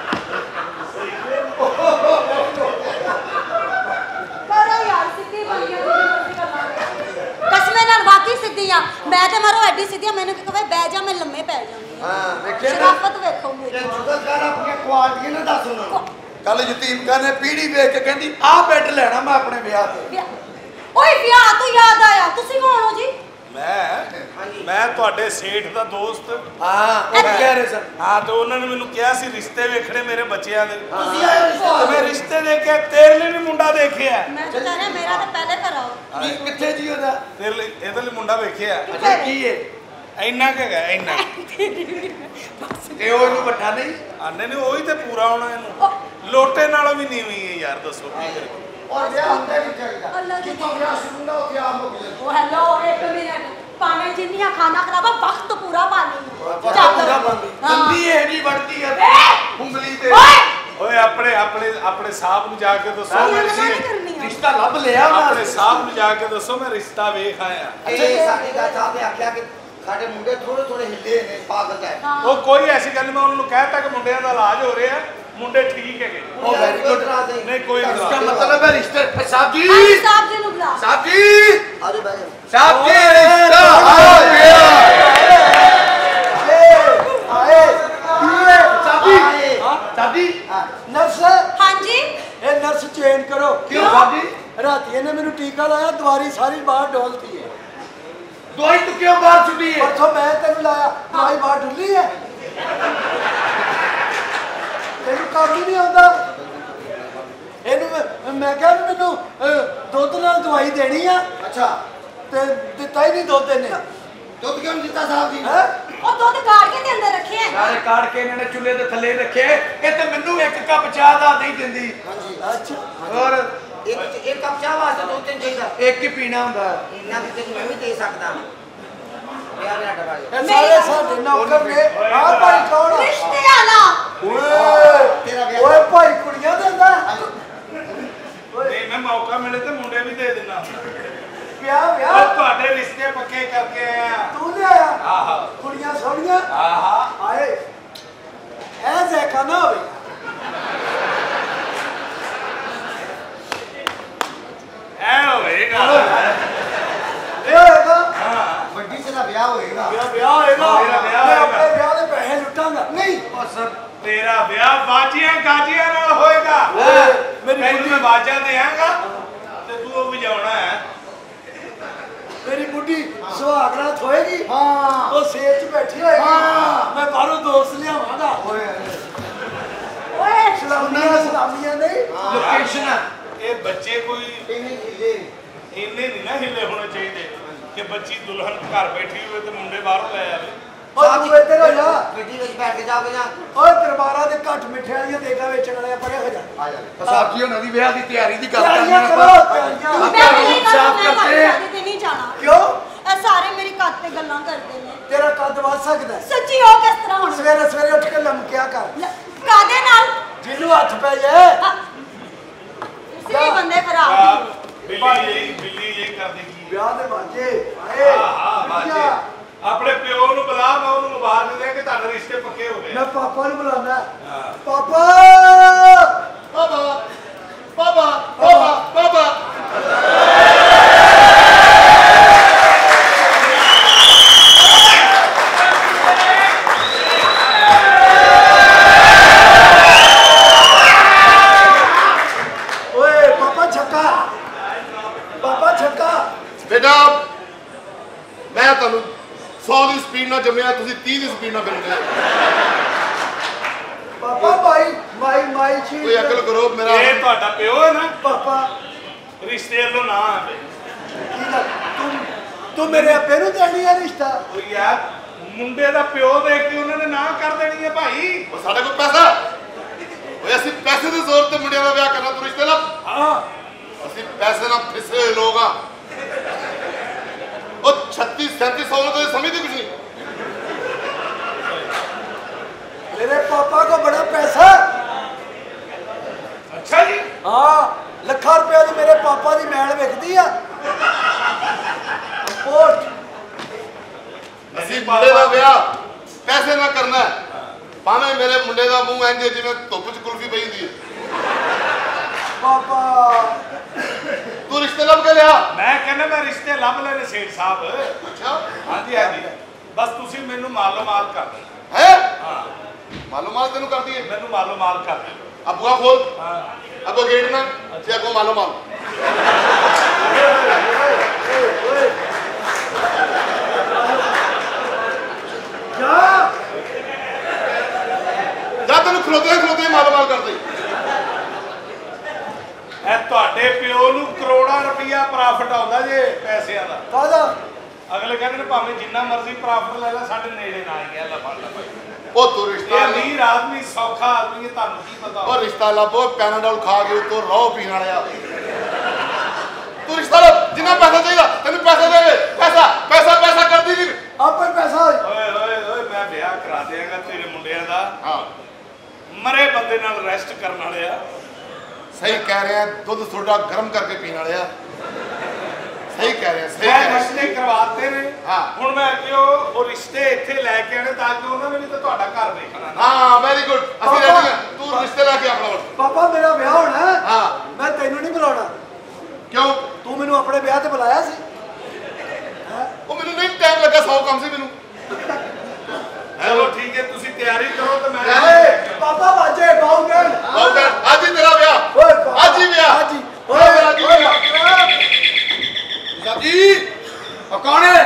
ਕਰੋ ਯਾਰ, ਸਿੱਧੀ ਬਣ ਗਈ ਤੁਸੀਂ ਕਰਨਾ। ਕਸਮੇ ਨਾਲ ਵਾਕਈ ਸਿੱਧੀ ਆ ਮੈਂ, ਤੇ ਮਾਰੋ ਐਡੀ ਸਿੱਧੀ ਆ। ਮੈਨੂੰ ਕੀ ਕਹੇ ਬਹਿ ਜਾ, ਮੈਂ ਲੰਮੇ ਪੈ ਜਾਵਾਂਗੀ। हां देखिए ना ਸ਼ਰਾਫਤ ਵੇਖੋ ये ਮੇਰੀ। जुगतकार अपनी क्वालिटी ना दस उन्होंने ਕੱਲ ਯਤੀਮ ਖਾਨ ਨੇ ਪੀੜੀ ਵੇਖ ਕੇ ਕਹਿੰਦੀ ਆਹ ਬੈੱਡ ਲੈਣਾ ਮੈਂ ਆਪਣੇ ਵਿਆਹ ਤੇ। ਵਿਆਹ- ਓਏ ਵਿਆਹ ਤੋਂ ਯਾਦ ਆਇਆ, ਤੁਸੀਂ ਕੌਣ ਹੋ ਜੀ? ਮੈਂ ਮੈਂ ਤੁਹਾਡੇ ਸੇਠ ਦਾ ਦੋਸਤ। ਹਾਂ ਉਹ ਕਹਿ ਰਹੇ ਸਨ। ਹਾਂ ਤੇ ਉਹਨਾਂ ਨੇ ਮੈਨੂੰ ਕਿਹਾ ਸੀ ਰਿਸ਼ਤੇ ਵੇਖਣੇ ਮੇਰੇ ਬੱਚਿਆਂ ਦੇ। ਤੁਸੀਂ ਆਏ हो रिश्ता ਤੇ ਮੈਂ ਰਿਸ਼ਤੇ ਦੇਖਿਆ, ਤੇਰੇ ਲਈ ਵੀ ਮੁੰਡਾ ਦੇਖਿਆ। ਮੈਂ ਤਾਂ ਕਹਿ ਰਿਹਾ ਮੇਰਾ ਤਾਂ ਪਹਿਲੇ ਕਰਾਓ। ਕੀ ਕਿੱਥੇ ਜੀ ਉਹਦਾ? ਤੇਰੇ ਲਈ ਇਹਦੇ ਲਈ ਮੁੰਡਾ ਵੇਖਿਆ। ਅੱਛਾ ਕੀ ਹੈ? ਇੰਨਾ ਕੁ ਹੈਗਾ ਇੰਨਾ। ਤੇ ਉਹ ਇਹਨੂੰ ਵੱਡਾ ਨਹੀਂ? ਆਨੇ ਨੇ ਉਹੀ ਤੇ ਪੂਰਾ ਹੋਣਾ ਇਹਨੂੰ। ਲੋਟੇ ਨਾਲੋਂ ਵੀ ਨੀਵੀਂ ਹੈ ਯਾਰ, ਦੱਸੋ ਕੀ ਕਰੇ। और ब्याह होता नहीं चाहिए अल्लाह की जितना ब्याह शुरू ना होके आप हो गए ਉਹ ਹੈਲੋ ਇੱਕ ਮਿੰਟ, ਭਾਵੇਂ ਜਿੰਨੀਆਂ ਖਾਣਾ ਖਰਾਬਾ ਵਕਤ ਪੂਰਾ ਪਾਣੀ। ਪੂਰਾ ਬੰਦੀ ਬੰਦੀ ਇਹ ਨਹੀਂ ਵੜਦੀ ਹੈ ਏ! ਉਂਗਲੀ ਤੇ। ਓਏ ਓਏ ਆਪਣੇ ਆਪਣੇ ਆਪਣੇ ਸਾਹਿਬ ਨੂੰ ਜਾ ਕੇ ਦੱਸੋ ਇਹ ਮੈਂ ਗੱਲਾਂ ਨਹੀਂ ਰਿਸ਼ਤੇ- ਕਰਨੀਆਂ। ਰਿਸ਼ਤਾ ਲੱਭ ਲਿਆ ਆਪਣੇ ਮੈਂ। ਸਾਹਿਬ ਨੂੰ ਜਾ ਕੇ ਦੱਸੋ ਮੈਂ ਰਿਸ਼ਤਾ ਵੇਖ ਆਇਆ। ਇਹ ਸਾਡੀ ਗੱਲ ਸਾਹਿਬ ਨੇ ਆਖਿਆ ਕਿ ਸਾਡੇ ਮੁੰਡੇ ਥੋੜੇ ਥੋੜੇ ਹਿੱਲੇ ਨੇ, ਪਾਗਲ ਹੈ। ਹਾਂ। ਉਹ ਕੋਈ ਐਸੀ ਗੱਲ, ਮੈਂ ਉਹਨਾਂ ਨੂੰ ਕਹਿਤਾ ਕਿ ਮੁੰਡਿਆਂ ਦਾ ਇਲਾਜ ਹੋ ਰਿਹਾ, ਮੁੰਡੇ ਠੀਕ ਹੈਗੇ। ਉਹ very good। ਨਹੀਂ ਕੋਈ इसका ਇਤਰਾਜ਼ ਨਹੀਂ। मतलब है रिश्ते। साहब जी ਹਾਂਜੀ ਸਾਹਿਬ ਜੀ ਨੂੰ ਬੁਲਾ। साहब जी आजो भाई साहब जी रिश्ता हो गया। आए साहब जी आए साहब जी ਨਰਸ ਹਾਂਜੀ ਇਹ ਨਰਸ ਚੇਂਜ ਕਰੋ। क्यों साहब जी? ਰਾਤੀ ਇਹਨੇ ਮੈਨੂੰ ਟੀਕਾ ਲਾਇਆ, ਦਵਾਈ ਸਾਰੀ ਬਾਹਰ ਡੋਲਤੀ ਹੈ। दवाई तो क्यों बाहर छुट्टी है? ਪਰਸੋਂ ਮੈਂ ਤੈਨੂੰ ਲਾਇਆ, ਦਵਾਈ ਬਾਹਰ ਡੁੱਲੀ ਹੈ। ਤੈਨੂੰ ਕੰਮ ਹੀ ਨਹੀਂ ਆਉਂਦਾ। ਇਹਨੂੰ ਮੈਂ- ਮੈਂ ਕਿਹਾ ਵੀ ਮੈਨੂੰ ਅਹ, ਦੁੱਧ ਨਾਲ ਦਵਾਈ ਦੇਣੀ ਆ अच्छा ਤੇ ਦਿੱਤਾ ਹੀ ਨਹੀਂ ਦੁੱਧ ਇਹਨੇ। दुध क्यों नहीं जीता साहब जी? ਹੈ ਉਹ ਦੁੱਧ ਗਾੜ ਕੇ ਦੇ ਅੰਦਰ ਰੱਖੇ ਆ। ਸਾਰੇ ਕਾੜ ਕੇ ਇਹਨਾਂ ਨੇ ਚੁੱਲ੍ਹੇ ਦੇ ਥੱਲੇ ਰੱਖੇ। ਇਹ ਤੇ ਮੈਨੂੰ ਇੱਕ ਕੱਪ ਚਾਹ ਦਾ ਨਹੀਂ ਦਿੰਦੀ। हाँ जी ਅੱਛਾ ਔਰ एक एक कप चाह वास्ते दो तीन चाहिए। ਇੱਕ ਹੀ ਪੀਣਾ ਹੁੰਦਾ। इन्ना भी तेन मैं भी दे सकता हूं। यार मेरा डबा ਇਹ ਸਾਰੇ ਸਾਡੇ ਨੌਕਰ ਨੇ। ਆਹ ਭਾਈ ਕੌਣ ਆ? ਰਿਸ਼ਤੇ ਆਲਾ ਓਏ तेरा ब्याह ਓਏ ਭਾਈ ਕੁੜੀਆਂ ਦਿੰਦਾ। ਨਹੀਂ ਮੈਂ ਮੌਕਾ ਮਿਲੇ ਤੇ ਮੁੰਡੇ ਵੀ ਦੇ ਦਿੰਦਾ। ਵਿਆਹ ਉਹ ਵਿਆਹ ਤੁਹਾਡੇ ਰਿਸ਼ਤੇ ਪੱਕੇ ਕਰਕੇ ਆਇਆ। ਤੂੰ ਲਿਆਇਆ। ਆਹਾ ਕੁੜੀਆਂ ਸੋਹਣੀਆਂ ਆਹਾ ਆਏ ਐ ਜ਼ੈਕਾ ਨਾ ਹੋਵੇ। ਐ ਹੋਏਗਾ। ਇਹ ਹੋਏਗਾ ਹਾਂ बड्डी तेरा ब्याह होएगा। ਵਿਆਹ ਵਿਆਹ ਹੋਏਗਾ। ਮੇਰਾ ਵਿਆਹ ਮੈਂ ਹੋਏਗਾ। ਆਪਣੇ ਵਿਆਹ ਦੇ ਪੈਸੇ ਲੁੱਟਾਂਗਾ। नहीं ਉਹ ਸਰ ਤੇਰਾ ਵਿਆਹ ਬਾਜੀਆਂ ਗਾਜੀਆਂ ਨਾਲ ਹੋਏਗਾ। ਓਏ, ਮੇਰੀ ਤੈਨੂੰ ਬੁੱਢੀ- ਮੈਂ ਬਾਜਾਂ ਦੇਵਾਂਗਾ ਤੇ ਤੂੰ ਉਹ ਵਜਾਉਣਾ ਹੈ। ਮੇਰੀ ਬੁੱਢੀ ਸੁਹਾਗਰਾਤ ਹੋਏਗੀ। हाँ ਉਹ ਸੇਜ 'ਚ ਬੈਠੀ ਹੋਏਗੀ। ਹਾਂ। ਮੈਂ ਬਾਹਰੋਂ ਦੋਸਤ ਲਿਆਵਾਂਗਾ। ਓਏ ਸਲਾਮੀਆਂ ਸਲਾਮੀਆਂ ਨਹੀਂ। ਲੋਕੇਸ਼ਨ ਇਹ ਬੱਚੇ ਕੋਈ इन्हीं हिले ਇੰਨੇ ਨਹੀਂ ਨਾ ਹਿੱਲੇ ਹੋਣੇ ਚਾਹੀਦੇ। कि बच्ची दुल्हन घर बैठी हुए तो मुंडे बाहरों ले आवे ਓਏ ਤੂੰ ਇੱਧਰ ਆ ਜਾ ਗੱਡੀ ਵਿੱਚ ਬੈਠ ਕੇ ਜਾਓਗੇ ਜਾਂ ਓਏ ਦਰਬਾਰਾਂ ਦੇ ਘੱਟ ਮਿੱਠੇ ਵਾਲੀਆਂ ਦੇਗਾ ਵੇਚਣ ਵਾਲੇ ਪਰੇ ਹੋ ਜਾ ਆ ਜਾ ਸਾਹਿਬ ਜੀ ਉਹਨਾਂ ਦੀ ਵਿਆਹ ਦੀ ਤਿਆਰੀ ਦੀ ਗੱਲ ਤਿਆਰੀਆਂ ਕਰਨੀ ਕਰੋ ਆਪਾਂ ਤਿਆਰੀਆਂ ਮੈਂ ਨਹੀਂ ਸਾਫ਼ ਕਰਨਾ, ਕਰਦੇ ਮੈਂ ਆ। ਤੁਹਾਡੇ ਤੇ ਨਹੀਂ ਜਾਣਾ। ਕਿਉਂ ਇਹ ਸਾਰੇ ਮੇਰੀ ਕੱਦ ਤੇ ਗੱਲਾਂ ਕਰਦੇ ਨੇ। ਤੇਰਾ ਕੱਦ ਵੱਧ ਸਕਦਾ ਹੈ। ਸੱਚੀ ਉਹ ਕਿਸ ਤਰ੍ਹਾਂ ਹੁਣ ਸਵੇਰੇ ਸਵੇਰੇ ਉੱਠ ਕੇ ਲਮਕਿਆ ਕਰ ਲ- ਕਾਹਦੇ ਨਾਲ? ਜਿਹਨੂੰ ਹੱਥ ਪੈ ਜਾਏ ਹਾਂ। ਤੁਸੀਂ ਵੀ ਬੰਦੇ ਖਰਾਬ आप ਹੋ। बिल्ली यही बिल्ली यही कर देगी ਵਿਆਹ ਦੇ ਬਾਜੇ ਆਏ हाँ हाँ बाजे अपने प्यो ਨੂੰ ਬੁਲਾ ਮੈਂ ਉਹਨੂੰ ਮੁਬਾਰਕ ਦੇ ਕਿ ਤੁਹਾਡੇ ਰਿਸ਼ਤੇ ਪੱਕੇ ਹੋ ਗਏ ਮੈਂ ਪਾਪਾ ਨੂੰ ਬੁਲਾਣਾ ਹਾਂ। ਪਾਪਾ ਬਾਬਾ ਬਾਬਾ ਬਾਬਾ ਬਾਬਾ ਓਏ ਪਾਪਾ ਛੱਕਾ ਪਾਪਾ ਛੱਕਾ ਬੇਟਾ ਮੈਂ ਤੁਹਾਨੂੰ ਸੌ ਦੀ ਸਪੀਡ ਨਾਲ ਜੰਮਿਆ ਤੁਸੀਂ ਤੀਹ ਦੀ ਸਪੀਡ ਨਾਲ ਬਿਲਦੇ ਪਾਪਾ ਮਾਈ ਮਾਈ ਮਾਈ ਜੀ ਕੋਈ ਅਕਲ ਕਰੋ ਮੇਰਾ ਇਹ ਤੁਹਾਡਾ ਪਿਓ ਹੈ ਨਾ ਪਾਪਾ ਰਿਸ਼ਤੇ ਵੱਲੋਂ ਨਾ ਆਵੇ ਕੀ ਗੱਲ ਤੂੰ ਤੂੰ ਮੇਰੇ ਆਪੇ ਨੂੰ ਦੇਣੀ ਹੈ ਰਿਸ਼ਤਾ ਉਹ ਯਾਰ ਮੁੰਡੇ ਦਾ ਪਿਓ ਦੇਖ ਕੇ ਉਹਨਾਂ ਨੇ ਨਾ ਕਰ ਦੇਣੀ ਹੈ ਭਾਈ ਉਹ ਸਾਡੇ ਕੋਲ ਪੈਸਾ ਓਏ ਅਸੀਂ ਪੈਸੇ ਦੇ ਜ਼ੋਰ ਤੇ ਮੁੰਡਿਆਂ ਦਾ ਵਿਆਹ ਕਰਨਾ ਤੂੰ ਰਿਸ਼ਤੇ ਲੱਭ ਹਾਂ ਅਸੀਂ ਪੈਸੇ ਨਾਲ ਫਿਸੇ ਹੋਏ ਲੋਕ ਆ ਉਹ ਛੱਤੀ ਸੈਂਤੀ ਸੌ ਨੂੰ ਤਾਂ ਸਮਝਦੇ ਕੁਝ ਨਹੀਂ मेरे पापा को बड़ा पैसा ਅੱਛਾ ਜੀ हाँ ਲੱਖਾਂ ਰੁਪਏ ਦੀ ਮੇਰੇ ਪਾਪਾ ਦੀ ਮੈਲ ਵਿਕਦੀ ਆ ਇੰਪੋਰਟ ਅਸੀਂ ਮੁੰਡੇ ਦਾ ਵਿਆਹ ਪੈਸੇ ਨਾਲ ਕਰਨਾ ਹੈ ਭਾਵੇਂ ਮੇਰੇ ਮੁੰਡੇ ਦਾ ਮੂੰਹ ਇੰਜ ਜਿਵੇਂ ਧੁੱਪ 'ਚ ਕੁਲਫੀ ਪਈ ਹੁੰਦੀ ਹੈ ਪਾਪਾ ਤੂੰ ਰਿਸ਼ਤੇ ਲੱਭ ਕੇ ਲਿਆ ਮੈਂ ਕਹਿੰਦਾ ਮੈਂ ਰਿਸ਼ਤੇ ਲੱਭ ਲੈਣੇ ਸੇਠ ਸਾਹਿਬ ਅੱਛਾ ਹਾਂਜੀ ਹਾਂਜੀ ਬਸ ਤੁਸੀਂ ਮੈਨੂੰ ਮਾਲੋ ਮਾਲ ਕਰ ਦਿਓ ਹੈ ਹਾਂ ਮਾਲੂਮ ਮਾਲ ਤੈਨੂੰ ਕਰਦੀ ਹੈ ਮੈਨੂੰ ਮਾਲੋ ਮਾਲ ਕਰ ਦਿਓ ਅਬੂਆ ਖੋਲ ਹਾਂ ਅੱਗੋਂ ਗੇਟ ਨਾ ਤੇ ਅੱਗੋਂ ਮਾਲੂਮ ਮਾਲ ਜਾ ਜਾਂ ਤੈਨੂੰ ਖਲੋਤੇ ਖਲੋਤੇ ਮਾਲੂਮ ਮਾਲ ਕਰਦੇ ਇਹ ਤੁਹਾਡੇ ਪਿਓ ਨੂੰ ਕਰੋੜਾਂ ਰੁਪਈਆ ਪ੍ਰੋਫਿਟ ਆਉਂਦਾ ਜੇ ਪੈਸਿਆਂ ਦਾ ਕਾਹਦਾ ਅਗਲੇ ਕਹਿੰਦੇ ਨੇ ਭਾਵੇਂ ਜਿੰਨਾ ਮਰਜ਼ੀ ਪ੍ਰੋਫਿਟ ਲੈ ਲੈ ਸਾਡੇ ਨੇੜੇ ਨਾ ਹੀ ਗਿਆ ਲੈ ਫੜ ਲੈ ਭਾਈ ਉਹ ਤੂੰ ਰਿਸ਼ਤਾ ਇਹ ਲੱਭ। ਅਮੀਰ ਆਦਮੀ ਸੌਖਾ ਆਦਮੀ ਹੈ ਤੁਹਾਨੂੰ ਕੀ ਪਤਾ ਉਹ ਰਿਸ਼ਤਾ ਲੱਭੋ ਪੈਨਾਡੋਲ ਖਾ ਕੇ ਉਤੋਂ ਰੋ ਪੀਣ ਵਾਲਿਆ ਤੂੰ ਰਿਸ਼ਤਾ ਲੱਭ ਜਿੰਨਾ ਪੈਸਾ ਚਾਹੀਦਾ ਤੈਨੂੰ ਪੈਸਾ ਦੇਵੇ ਪੈਸਾ ਪੈਸਾ ਪੈਸਾ ਕਰਦੀ ਨਹੀਂ ਆਪੇ ਪੈਸਾ ਓਏ ਓਏ ਓਏ ਮੈਂ ਵਿਆਹ ਕਰਾ ਦਿਆਂਗਾ ਤੇਰੇ ਮੁੰਡਿਆਂ ਦਾ ਹਾਂ ਮਰੇ ਬੰਦੇ ਨਾਲ ਰੈਸਟ ਕਰਨ ਵਾਲਿਆ ਸਹੀ ਕਹਿ ਰਿਹਾ ਦੁੱਧ ਸੋਡਾ ਗਰਮ ਕਰਕੇ ਪੀਣ ਵਾਲਿਆ ਸਹੀ ਕਹਿ ਰਿਹਾ ਸਹੀ ਮੈਂ ਕਹਿ ਰਿਹਾ ਰਿਸ਼ਤੇ ਕਰਵਾਤੇ ਨੇ ਹਾਂ। ਹੁਣ ਮੈਂ ਕਿਉਂ ਉਹ ਰਿਸ਼ਤੇ ਇੱਥੇ ਲੈ ਕੇ ਆਣੇ ਤਾਂ ਕਿ ਉਹਨਾਂ ਨੇ ਵੀ ਤਾਂ ਤੁਹਾਡਾ ਘਰ ਦੇਖਣਾ ਨਾ ਹਾਂ ਵੈਰੀ ਗੁੱਡ ਅਸੀਂ ਰੈਡੀ ਹਾਂ ਤੂੰ ਰਿਸ਼ਤੇ ਲੈ ਕੇ ਆਪਣਾ ਵੜ ਪਾਪਾ ਮੇਰਾ ਵਿਆਹ ਹੋਣਾ ਹੈ। ਹਾਂ ਮੈਂ ਤੈਨੂੰ ਨਹੀਂ ਬੁਲਾਉਣਾ ਕਿਉਂ ਤੂੰ ਮੈਨੂੰ ਆਪਣੇ ਵਿਆਹ ਤੇ ਬੁਲਾਇਆ ਸੀ ਉਹ ਮੈਨੂੰ ਨਹੀਂ ਟਾਈਮ ਲੱਗਾ ਸੌ ਕੰਮ ਸੀ ਮੈਨੂੰ ਚਲੋ ਠੀਕ ਹੈ ਤੁਸੀਂ ਤਿਆਰੀ ਕਰੋ ਤੇ ਮੈਂ ਓਏ ਪਾਪਾ ਵਾਜੇ ਬਾਉਗਨ ਓਕੇ ਅੱਜ ਹੀ ਤੇਰਾ ਵਿਆਹ ਓਏ ਪਾਪਾ, ਅੱਜ ਹੀ ਵਿਆਹ ਅੱਜ ਹੀ। ਓਏ ਮੇਰਾ ਕੀ ਓਏ, ਵਿਆਹ ਸਾਹਿਬ ਜੀ ਉਹ ਕੌਣ ਹੈ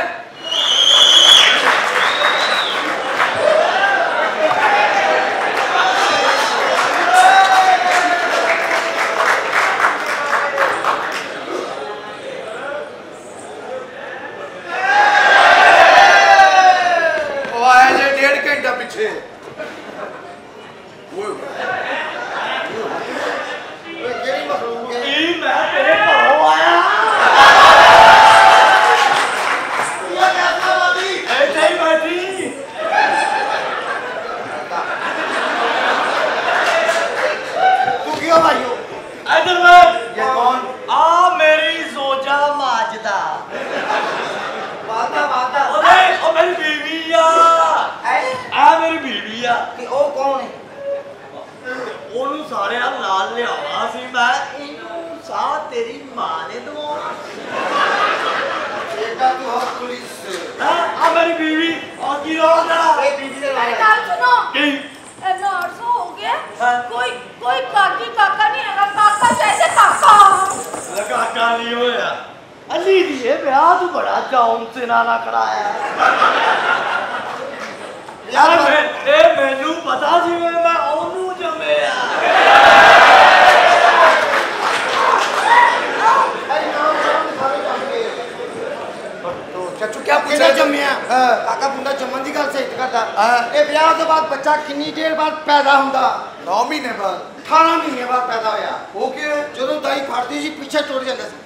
ਉਹ ਆਇਆ ਜੇ ਡੇਢ ਘੰਟਾ ਪਿੱਛੇ ਓਏ ਜਿਹੜੀ ਮਖਲੂਕ ਹੈ ਕੀ ਮੈਂ ਤੇਰੇ ਘਰੋਂ ਆਇਆ ਇੱਥੇ ਹੀ ਬੈਠੀ ਤੂੰ ਕਿਉਂ ਭਾਈਓ ਇਧਰ ਵੇਖ ਇਹ ਕੌਣ ਆ ਮੇਰੀ ਜ਼ੋਜਾ ਮਾਜਦਾ ਵਾਦਾ ਵਾਦਾ ਓਏ ਉਹ ਮੇਰੀ ਬੀਵੀ ਆ ਹੈ ਆ ਮੇਰੀ ਬੀਵੀ ਆ ਕਿ ਉਹ ਕੌਣ ਹੈ ਉਹਨੂੰ ਸਾਰਿਆਂ ਨਾਲ ਲਿਆਉਣਾ ਸੀ ਮੈਂ ਇਹਨੂੰ ਸਾਹ ਤੇਰੀ ਮਾਂ ਨੇ ਦਵਾਉਣਾ ਬੇਟਾ ਤੂੰ ਹਰ ਪੁਲਿਸ ਹਾਂ ਆ ਮੇਰੀ ਬੀਵੀ ਆ ਕੀ ਰੋਣਾ ਇਹ ਬੀਬੀ ਦੇ मेरी ਨਾਲ बात सुनो ਕੀ ऐसा अरसा हो गया हाँ। कोई कोई काकी काका नहीं है काका जैसे काका ਲਗਾ ਕਾਲੀ ਹੋਇਆ ਅਲੀ ਦੀ ਇਹ ਵਿਆਹ ਤੂੰ ਬੜਾ ਚੌਂਕ ਸੇ ਨਾਨਾ ਕਰਾਇਆ ਯਾਰ ਮੈਂ ਇਹ ਮੈਨੂੰ ਪਤਾ ਸੀ ਵੀ ਮੈਂ ਉਹਨੂੰ ਜੰਮਿਆ ਇਹ ਨਾਮ ਨਾਮ ਸਾਰੇ ਕੰਮ ਕੇ ਕਿਹੜਾ ਜੰਮਿਆ ਕਾਕਾ ਮੁੰਡਾ ਜੰਮਣ ਦੀ ਗੱਲ ਸਹੀ ਕਰਦਾ ਇਹ ਵਿਆਹ ਤੋਂ ਬਾਅਦ ਬੱਚਾ ਕਿੰਨੀ ਦੇਰ ਬਾਅਦ ਪੈਦਾ ਹੁੰਦਾ ਨੌ ਮਹੀਨੇ ਬਾਅਦ ਅਠਾਰਾਂ ਮਹੀਨੇ ਬਾਅਦ ਪੈਦਾ ਹੋਇਆ ਉਹ ਕਿਵੇਂ ਜਦੋਂ ਦਾਈ ਫੜਦੀ ਸੀ ਪਿੱਛੇ ਟੁੱਟ ਜਾਂਦਾ ਸੀ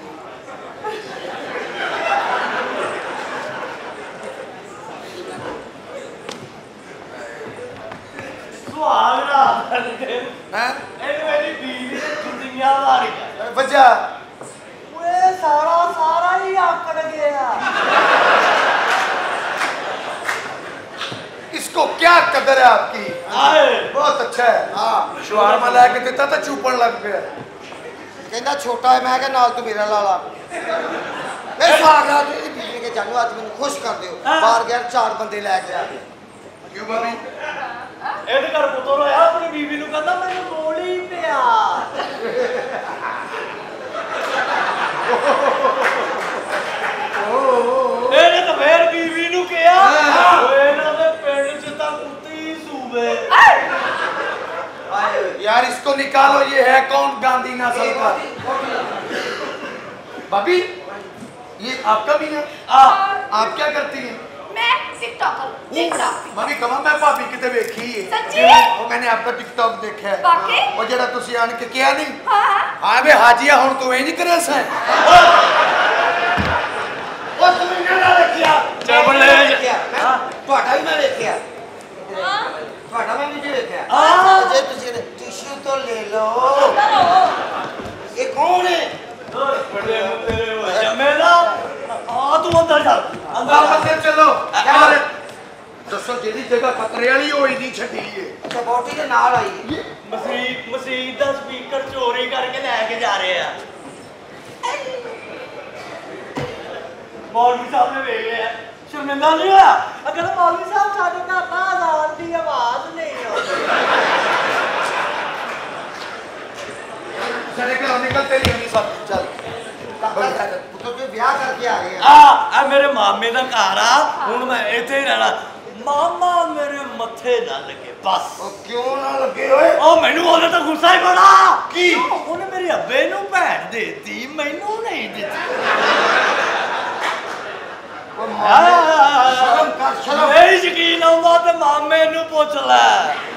ਸੁਹਾਗ ਰਾਤ ਹੈ ਇਹ ਮੇਰੀ ਬੀਵੀ ਨੇ ਜੁੱਤੀਆਂ ਮਾਰੀਆਂ ਵਜਾ ਓਏ ਸਾਰਾ ਸਾਰਾ ਹੀ ਆਕੜ ਗਿਆ इसको क्या कदर है आपकी आए बहुत अच्छा है हाँ शुआरमा ला के देता तो चूपन लग गया ਕਹਿੰਦਾ ਛੋਟਾ ਹੈ ਮੈਂ ਕਿਹਾ ਨਾਲ ਤੂੰ ਮੇਰਾ ਲਾ ਲਾ ਇਹ ਸਾਗਰਾ ਦੀ ਬੀਬੀ ਕੇ ਜਾਨੂ ਅੱਜ ਮੈਨੂੰ ਖੁਸ਼ ਕਰ ਦਿਓ ਬਾਹਰ ਗਿਆ ਚਾਰ ਬੰਦੇ ਲੈ ਕੇ ਆ ਗਏ क्यों भाभी ਇਹਦੇ ਘਰ ਪੁੱਤਰ ਹੋਇਆ ਆਪਣੀ ਬੀਵੀ ਨੂੰ ਕਹਿੰਦਾ ਮੈਨੂੰ ਕੋਲ ਹੀ ਪਿਆ ਇਹਨੇ ਤਾਂ ਫੇਰ ਬੀਵੀ ਨੂੰ ਕਿਹਾ ਓਏ ਇਹਨਾਂ ਦੇ ਪਿੰਡ ਚ ਤਾਂ ਕੁੱਤੀ ਸੂਵੇ यार इसको निकालो ये है कौन गांधी नस्ल का भाभी ये आपका भी है आप क्या करती हैं मैं टिकटॉकर टिकटॉक भाभी कमा मैं भाभी किते देखी है सच्ची वो मैंने आपका टिकटॉक देखा है वाकई वो जेड़ा तुसी आन के किया नहीं हां हां बे हाजिया हुन तू इंज करे स ਉਹ ਤੂੰ ਇਹਨਾਂ ਦਾ ਦੇਖਿਆ ਚਬਲੇ ਹਾਂ ਤੁਹਾਡਾ ਵੀ ਮੈਂ ਦੇਖਿਆ हां ਤੁਹਾਡਾ ਮੈਂ ਵੀ ਦੇਖਿਆ ਹਾਂ। ਜੇ ਤੁਸੀਂ ਟਿਸ਼ੂ ਤੋਂ ਲੈ ਲਓ ਇਹ ਕੌਣ ਹੈ ਬੜੇ ਤੇਰੇ ਜਮੇਲਾ ਆ ਤੂੰ ਅੰਦਰ ਚੱਲ अंदर ਅੰਦਰ बंदे चलो यार दसो जेडी जगह खतरे वाली होई नहीं छड्डी है ਅੱਛਾ ਬੋਟੀ ਦੇ ਨਾਲ ਆਈ ਹੈ ਮਸੀਤ ਮਸੀਤ ਦਾ ਸਪੀਕਰ ਚੋਰੀ ਕਰਕੇ ਲੈ ਕੇ ਜਾ ਰਹੇ ਆ ਮੌਲਵੀ ਸਾਹਿਬ ਨੇ ਵੇਖ ਲਿਆ ਸ਼ਰਮਿੰਦਾ ਨਹੀਂ ਹੋਇਆ ਅਗਰ ਮੌਲਵੀ ਸਾਹਿਬ ਸਾਡੇ ਘਰ ਨਾ ਆਜ਼ਾਦ ਦੀ ਆਵਾਜ਼ ਨਹੀਂ ਆਉਂਦੀ सारे घर निकलते नहीं नहीं सब चल ਪੁੱਤਰ ਤੇ ਵਿਆਹ ਕਰਕੇ ਆ ਗਏ ਆ ਆ ਆ ਮੇਰੇ ਮਾਮੇ ਦਾ ਘਰ ਆ ਹੁਣ ਮੈਂ ਇੱਥੇ ਹੀ ਰਹਿਣਾ ਮਾਮਾ ਮੇਰੇ ਮੱਥੇ ਨਾ ਲੱਗੇ ਬਸ ਉਹ ਕਿਉਂ ਨਾ ਲੱਗੇ ਓਏ ਉਹ ਮੈਨੂੰ ਉਹਨੇ ਤਾਂ ਗੁੱਸਾ ਹੀ ਬੜਾ ਕੀ ਉਹਨੇ ਮੇਰੇ ਅੱਬੇ ਨੂੰ ਭੈਣ ਦੇਤੀ ਮੈਨੂੰ ਨਹੀਂ ਦਿੱਤੀ ਉਹ ਮਾਮੇ ਸ਼ਰਮ ਕਰ ਸ਼ਰਮ ਨਹੀਂ ਯਕੀਨ ਆਉਂਦਾ ਤੇ ਮਾਮੇ ਨੂੰ ਪੁੱਛ ਲੈ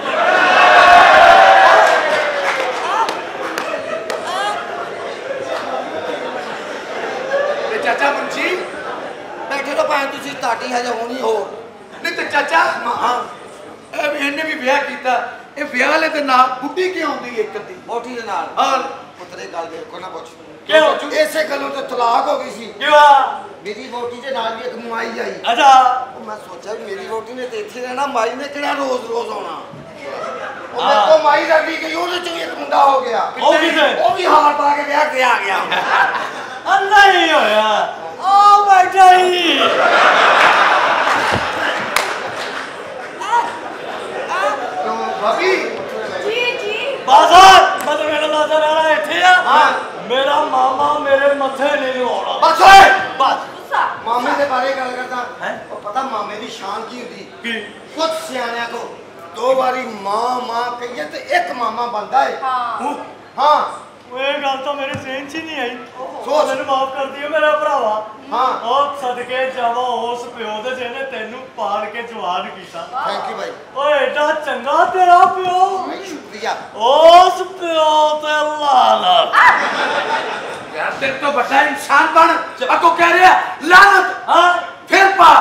ते चाचा मुंशी ਬੈਠੇ ਤਾਂ ਭਾਵੇਂ ਤੁਸੀਂ ਤੁਹਾਡੀ ਹਜੇ ਹੋਣੀ ਹੋ नहीं तो चाचा हां ए इन्हें भी ब्याह कीता ए ब्याह वाले दे नाल बुड्ढी क्यों आउंदी एक अद्धी ਬੋਟੀ ਦੇ ਨਾਲ और ਪੁੱਤਰੇ ਗੱਲ ਦੇਖੋ ਨਾ ਪੁੱਛ ਕਿਉਂ ਇਸੇ ਗੱਲੋਂ ਤੇ ਤਲਾਕ ਹੋ ਗਈ ਸੀ ਕਿਉਂ ਆ ਮੇਰੀ ਵੋਟੀ ਦੇ ਨਾਲ ਵੀ ਇੱਕ ਮਾਈ ਆਈ ਅੱਛਾ ਉਹ ਮੈਂ ਸੋਚਿਆ ਵੀ ਮੇਰੀ ਵੋਟੀ ਨੇ ਤੇ ਇੱਥੇ ਰਹਿਣਾ ਮਾਈ ਨੇ ਕਿਹੜਾ ਰੋਜ਼ ਰੋਜ਼ ਆਉਣਾ ਉਹ ਮੇਰੇ ਕੋਲ ਮਾਈ ਲੱਗੀ ਗਈ ਉਹਦੇ ਚ ਵੀ ਇੱਕ ਮੁੰਡਾ ਹੋ ਗਿਆ ਉਹ ਕਿੱਥੇ? ਉਹ ਵੀ ਹਾਰ ਪਾ ਕੇ ਵਿਆਹ ਕੇ ਆ ਗਿਆ ਅੰਨਾ ਹੀ ਹੋਇਆ ਆ ਬੈਠਾ ਹੀ तो भाभी जी जी ਬਾਜ਼ਾਰ ਮਤਲਬ ਮੇਰਾ ਬਾਜ਼ਾਰ ਆ ਰਿਹਾ ਇੱਥੇ ਆ ਹਾਂ ਮੇਰਾ ਮਾਮਾ ਮੇਰੇ ਮੱਥੇ ਨਹੀਂ ਲਵਾਉਣਾ ਬਸ ਓਏ ਬਸ गुस्सा ਮਾਮੇ ਦੇ ਬਾਰੇ ਗੱਲ ਕਰਦਾ ਹੈਂ? ਉਹ ਪਤਾ ਮਾਮੇ ਦੀ ਸ਼ਾਨ ਕੀ ਹੁੰਦੀ ਕੀ ਕੁਝ ਸਿਆਣਿਆਂ ਕੋ ਦੋ ਵਾਰੀ ਮਾਂ ਮਾਂ ਕਹੀਏ ਤੇ ਇੱਕ ਮਾਮਾ ਬੰਦਾ ਹੈ हाँ ਹਾਂ ਓਏ ਗੱਲ ਤਾਂ ਮੇਰੇ ਜ਼ਿਹਨ 'ਚ ਹੀ ਨਹੀਂ ਆਈ ਸੋਚ। ਮੈਨੂੰ ਮਾਫ ਕਰ ਦਿਓ ਮੇਰਾ ਭਰਾਵਾ ਹਾਂ। ਉਹ ਸਦਕੇ ਜਾਵਾਂ ਉਸ ਪਿਓ ਦੇ ਜਿਹਨੇ ਤੈਨੂੰ ਪਾਲ ਕੇ ਜਵਾਨ ਕੀਤਾ ਥੈਂਕ ਯੂ ਭਾਈ ਓਏ ਏਡਾ ਚੰਗਾ ਤੇਰਾ ਪਿਓ ਭਾਈ ਸ਼ੁਕਰੀਆ ਉਸ ਪਿਓ ਤੇ ਲਾਨਤ यार तेरे तो बड़ा इंसान बन अको कह रहे हैं लानत ਹਾਂ फिर पा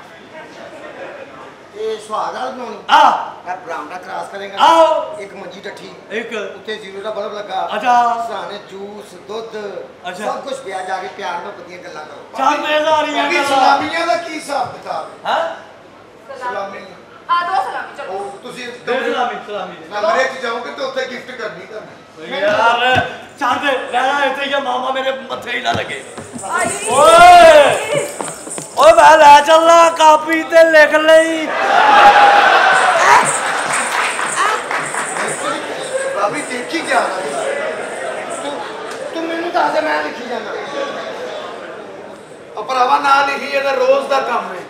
ਇਹ ਸੁਹਾਗਾ ਬਣਾਉਣੀ ਆ ਮੈਂ ਬਰਾਊਨ ਦਾ ਕ੍ਰਾਸ ਕਰੇਗਾ ਆਓ ਇੱਕ ਮੰਜੀ ਡੱਠੀ ਇੱਕ ਉੱਤੇ ਜ਼ੀਰੋ ਦਾ ਬਲਬ ਲੱਗਾ ਅੱਛਾ ਸਰਾਣੇ ਜੂਸ ਦੁੱਧ ਅੱਛਾ। ਸਭ ਕੁਝ ਪਿਆ ਜਾ ਕੇ ਪਿਆਰ ਨਾਲ ਵਧੀਆ ਗੱਲਾਂ ਕਰੋ ਚਾਰ ਮੇਜ਼ਾਰੀਆਂ अभी ਗੱਲਾਂ सलामियां दा की हिसाब किताब ਹਾਂ सलामी हाँ दो सलामी चलो ਉਹ ਤੁਸੀਂ ਦੇ ਸਲਾਮੀ ਸਲਾਮੀ ਦੇ ਕਮਰੇ 'ਚ ਜਾਓਗੇ ਤੇ ਉੱਥੇ ਗਿਫਟ ਕਰਨੀ ਤੁਹਾਨੂੰ ਯਾਰ ਛੱਡ ਦੇ ਰਹਿਣਾ ਇੱਥੇ ਜਾਂ ਮਾਮਾ ਮੇਰੇ ਮੱਥੇ ਹੀ ਨਾ ਲੱਗੇ आई ਓਏ ਓਏ ਮੈਂ ਲੈ ਚੱਲਾਂ ਕਾਪੀ ਤੇ ਲਿਖ ਲਈ ਭਾਬੀ ਦੇਖੀ ਜਾ ਤੂੰ ਤੂੰ ਮੈਨੂੰ ਦੱਸ ਦੇ ਮੈਂ ਲਿਖੀ ਜਾਣਾ ਉਹ ਭਰਾਵਾ ਨਾ ਲਿਖੀ ਇਹਦਾ ਰੋਜ਼ ਦਾ ਕੰਮ ਹੈ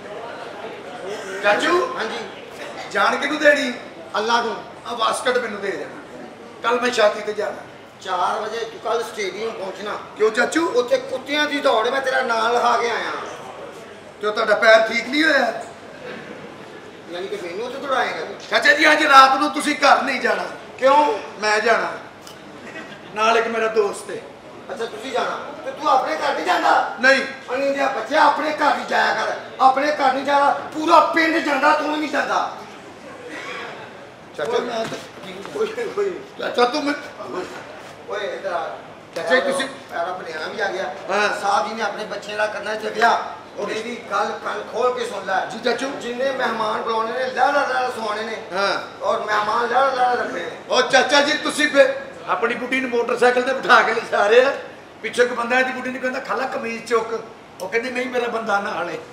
ਚਾਚੂ ਹਾਂਜੀ ਜਾਣ ਕਿਹਨੂੰ ਦੇਣੀ ਅੱਲਾ ਨੂੰ ਆ ਬਾਸਕਟ ਮੈਨੂੰ ਦੇ ਦੇਣਾ ਕੱਲ ਮੈਂ ਛਾਤੀ ਤੇ ਜਾਣਾ ਚਾਰ ਵਜੇ ਤੂੰ ਕੱਲ ਸਟੇਡੀਅਮ ਪਹੁੰਚਣਾ ਕਿਉਂ ਚਾਚੂ ਉੱਥੇ ਕੁੱਤਿਆਂ ਦੀ ਦੌੜ ਮੈਂ ਤੇਰਾ ਨਾਂ ਲਿਖਾ ਕੇ ਆਇਆ क्यों ਤੁਹਾਡਾ ਪੈਰ ਠੀਕ ਨਹੀਂ ਹੋਇਆ ਯਾਨੀ ਕਿ ਮੈਨੂੰ ਤੇ ਦੌੜਾਏਗਾ ਚਾਚਾ ਜੀ ਅੱਜ ਰਾਤ ਨੂੰ ਤੁਸੀਂ ਘਰ ਨਹੀਂ ਜਾਣਾ ਕਿਉਂ ਮੈਂ ਜਾਣਾ ਨਾਲ ਇੱਕ ਮੇਰਾ ਦੋਸਤ ਹੈ ਅੱਛਾ ਤੁਸੀਂ ਜਾਣਾ ਤੇ ਤੂੰ ਆਪਣੇ ਘਰ ਨਹੀਂ ਜਾਂਦਾ ਨਹੀਂ ਅਣੀ ਦੇ ਬੱਚੇ ਆਪਣੇ ਘਰ ਨਹੀਂ ਜਾਇਆ ਕਰ ਆਪਣੇ ਘਰ ਨਹੀਂ ਜਾਣਾ ਪੂਰਾ ਪਿੰਡ ਜਾਂਦਾ ਤੂੰ ਨਹੀਂ ਜਾਂਦਾ ਚਾਚਾ ਮੈਂ ਕੋਈ ਕੋਈ ਚਾਚਾ ਤੂੰ ਮੈਂ ਓਏ ਇਧਰ ਆ ਚਾਚਾ ਤੁਸੀਂ ਪੈਰਾ ਬਨੇਣਾ ਵੀ ਆ ਗਿਆ ਹਾਂ ਸਾਹਿਬ ਜੀ ਨੇ ਆਪਣੇ ਬੱਚੇ ਦਾ ਕਰਨਾ ਤੇ ਵਿਆਹ ਉਹਦੀ ਵੀ ਗੱਲ ਕੰਨ ਖੋਲ ਕੇ ਸੁਣ ਲੈ ਜੀ ਚਾਚੂ ਜਿੰਨੇ ਮਹਿਮਾਨ ਬੁਲਾਉਣੇ ਨੇ ਲੜਾ ਲੜਾ ਸੁਆਣੇ ਨੇ ਹਾਂ ਔਰ ਮਹਿਮਾਨ ਲੜਾ ਲੜਾ ਰੱਖਣੇ ਨੇ ਉਹ ਚਾਚਾ ਜੀ ਤੁਸੀਂ ਫੇ ਆਪਣੀ ਬੁੱਢੀ ਨੂੰ ਮੋਟਰਸਾਈਕਲ ਤੇ ਬਿਠਾ ਕੇ ਲਿਜਾ ਰਹੇ ਆ ਪਿੱਛੇ ਇੱਕ ਬੰਦਾ ਇਹਦੀ ਬੁੱਢੀ ਨੂੰ ਕਹਿੰਦਾ ਖਾਲਾ ਕਮੀਜ਼ ਚੁੱਕ ਉਹ ਕਹਿੰਦੀ ਨਹੀਂ ਮੇਰਾ ਬੰਦਾ ਨਾਲ ਹੈ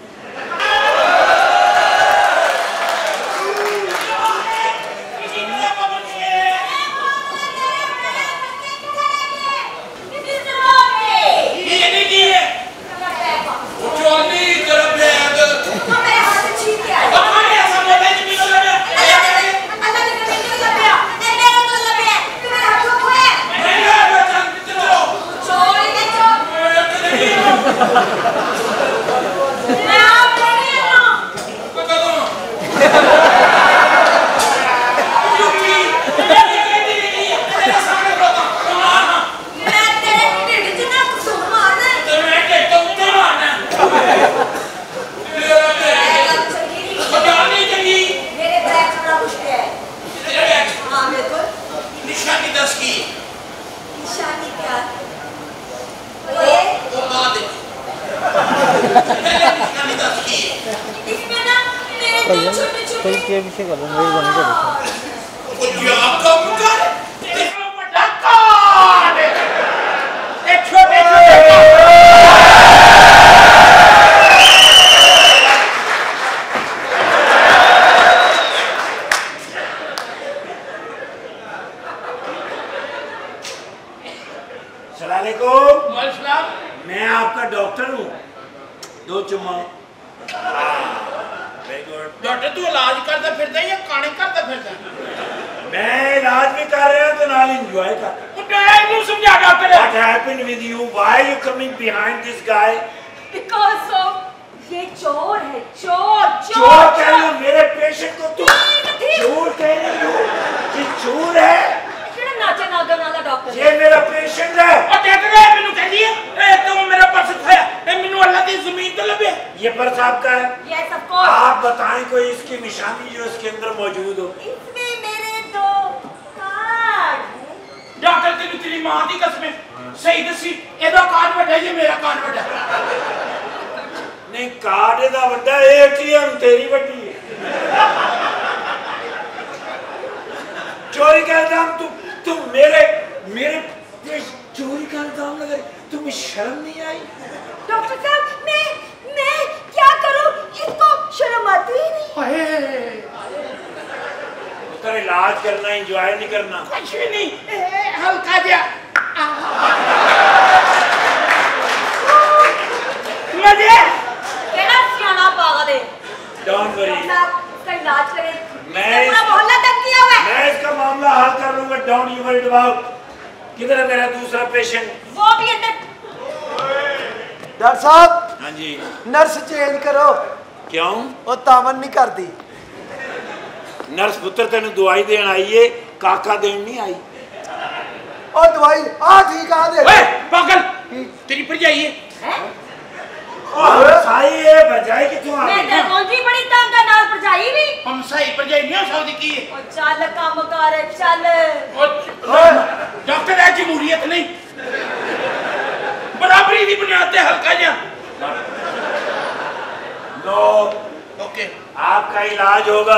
कोई के विषय कर मेरे बने कर ओ या कम कर देखो बड़ा काट ए छोटे छोटे अस्सलाम वालेकुम वालेकुम मैं आपका डॉक्टर हूँ दो चुम्मा डॉक्टर तू इलाज करता फिरदा या काने करता फिरदा मैं इलाज भी कर रहा हूँ तो नाल एंजॉय कर मैं समझा doctor What happened with you? Why are you coming behind this guy? Because of ये चोर है चोर चोर कह रही हो मेरे पेशेंट को तुम चोर कह रही हो ये चोर है किहड़ा नाचे नागा नाला डॉक्टर ये मेरा पेशेंट है और डॉक्टर है मेनू कह दिए ए तो मेरा पर्स खोया ए मेनू अल्लाह दी जमीन तो लबे ये पर्स आपका है यस ऑफ कोर्स आप बताएं कोई इसकी निशानी जो इसके अंदर मौजूद हो इसमें मेरे दो कार्ड डॉक्टर तेरी तेरी मां दी कसम सही दसी एदा कार्ड वड्डा ये मेरा कार्ड वड्डा नहीं कार्ड दा वड्डा एटीएम तेरी वड्डी है चोरी का इल्जाम तुम तुम मेरे मेरे चोरी का इल्जाम लगा तुम्हें शर्म नहीं आई डॉक्टर साहब मैं मैं क्या करूं इसको शर्म आती ही नहीं उसका इलाज करना एंजॉय नहीं करना कुछ भी नहीं हल्का जा मजे केड़ा सियाना पागल है डोंट वरी इसका इलाज करें मैं पूरा मोहल्ला तक किया हुआ है मैं इसका मामला हल कर लूंगा डोंट यू वरी अबाउट किधर है मेरा दूसरा पेशेंट वो भी अंदर डॉक्टर साहब हाँ जी नर्स चेंज करो क्यों वो तावन नहीं करती नर्स पुत्र तेन दवाई देन आई है काका देन नहीं आई और दवाई आ ठीक आ दे ओए पागल तेरी भरजाई है हैं और साई है बजाई कि तू आ मैं गई ते कौंजी बड़ी तंग है नाल भरजाई भी हम सही भरजाई नहीं हो सकती की है ओ चल काम कर चल और डॉक्टर है जमहूरियत नहीं बराबरी की बुनियाद पे हल्का जा नो ओके आपका इलाज होगा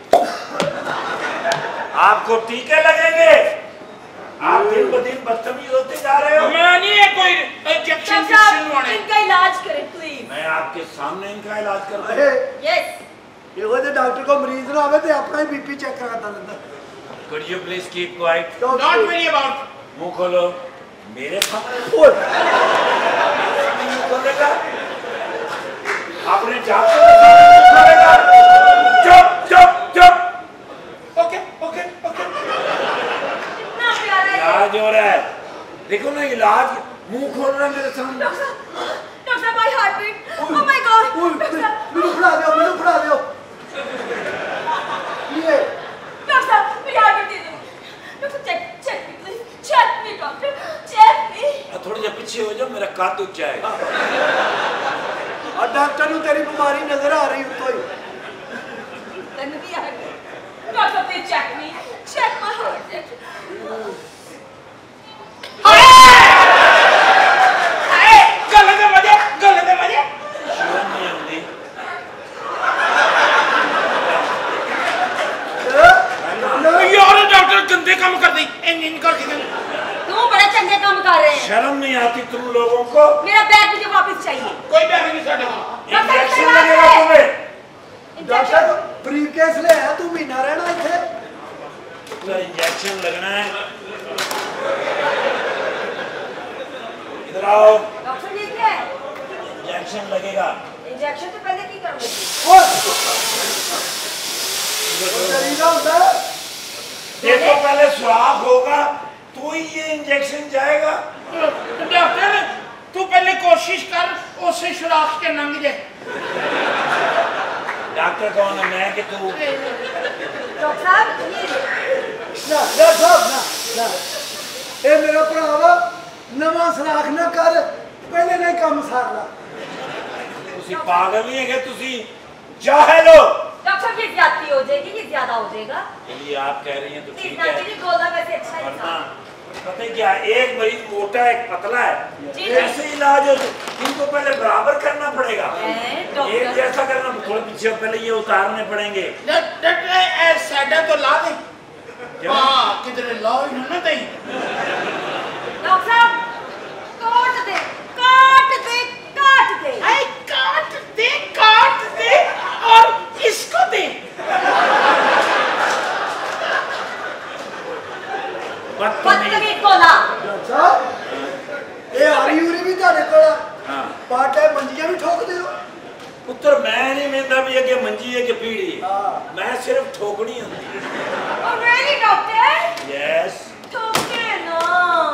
आपको टीके लगेंगे आप दिन ब दिन बदतमीज होते जा रहे हो मैं नहीं है कोई इंजेक्शन इंजेक्शन वाले इनका इलाज करें प्लीज मैं आपके सामने इनका इलाज करता हूं यस ਇਹੋ ਜਿਹੇ ਡਾਕਟਰ ਕੋ ਮਰੀਜ਼ ਨਾ ਆਵੇ ਤੇ ਆਪਣਾ ਹੀ ਬੀਪੀ ਚੈੱਕ ਕਰਾਤਾ ਲੈਂਦਾ Could you please keep quiet? Don't worry about मुंह खोलो मेरे सामने ओए मुंह खोलेगा अपने डॉक्टर के सामने मुंह खोलेगा चुप चुप चुप ओके ओके ओके कितना प्यारा है इलाज हो रहा है देखो ना इलाज मुंह खोल रहा है मेरे सामने डॉक्टर साहब my heart beat oh my God doctor कुछ जाएगा। और डॉक्टर को तेरी बीमारी नजर आ रही तो ही तन भी आ गई doctor please check me check my heart हाय हाय गले में मजे गले में मजे शर्म नहीं आती यार डॉक्टर गंदे काम कर दी इन इन कर दी तू बड़े चंगे काम कर रहे हैं शर्म नहीं आती तुम लोगों को? मेरा बैग मुझे वापस चाहिए कोई बैग नहीं साडे इंजेक्शन लगेगा तुम्हें। डॉक्टर ब्रीफकेस ले आया तू महीना रहना इथे तो इंजेक्शन लगना है। इधर आओ। डॉक्टर जी क्या है इंजेक्शन लगेगा। इंजेक्शन तो पहले की करोगे देखो पहले सुराख होगा तो ही ये इंजेक्शन जाएगा। डॉक्टर तू पहले कोशिश कर उसे सुराख के नंग जे। डॉक्टर कौन है मैं कि तू? डॉक्टर साहब ये ना ना साहब ना ना ए मेरा भरावा नवा सराख ना कर पहले नहीं काम सारना तुसी पागल नहीं है कि तुसी जाहिल हो। डॉक्टर ये ज्यादती हो जाएगी ये ज्यादा हो जाएगा ये आप कह रही हैं तो ठीक इतना है। भी गोला वैसे अच्छा है वरना पता है क्या एक मरीज मोटा एक पतला है ऐसे इलाज हो इनको पहले बराबर करना पड़ेगा। एक जैसा करना थोड़ा पीछे पहले ये उतारने पड़ेंगे। डॉक्टर साडा तो ला दे हां किधर ला ही ना दे। डॉक्टर साहब काट दे काट दे काट दे आई काट दे काट दे और इसको दे। बदतमीज गोला अच्छा ए आरी उरी भी तारे कोला हां पार्ट टाइम मंजियां भी ठोक दे हो पुत्र मैं नहीं मेंदा भी है कि मंजी है कि पीड़ी है मैं सिर्फ ठोकनी होती है। ओ रियली डॉक्टर यस ठोके ना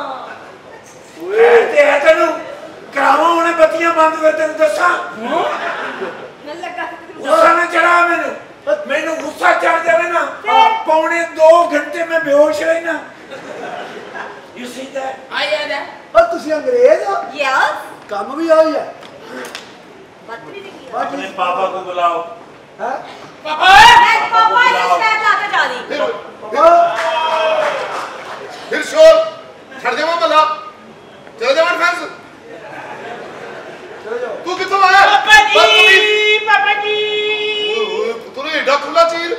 कहते हैं तेनू करावा होने बत्तियां बंद कर तेनू दसा मैं लगा गुस्सा ना चढ़ा मैनू मैनू गुस्सा चढ़ जावे ना पौने दो घंटे में बेहोश रही ना। You see that I am और तुसी अंग्रेज हो यस काम भी आई है बदतमीजी की अपने पापा को बुलाओ। हैं पापा मैं पापा इस बैग लाके जा रही पापा फिर शोर छड़ दे मला चले जा फ्रेंड्स चले जाओ तू किथों आया पापा जी पापा जी ओए पुत्र एडा खुला चीर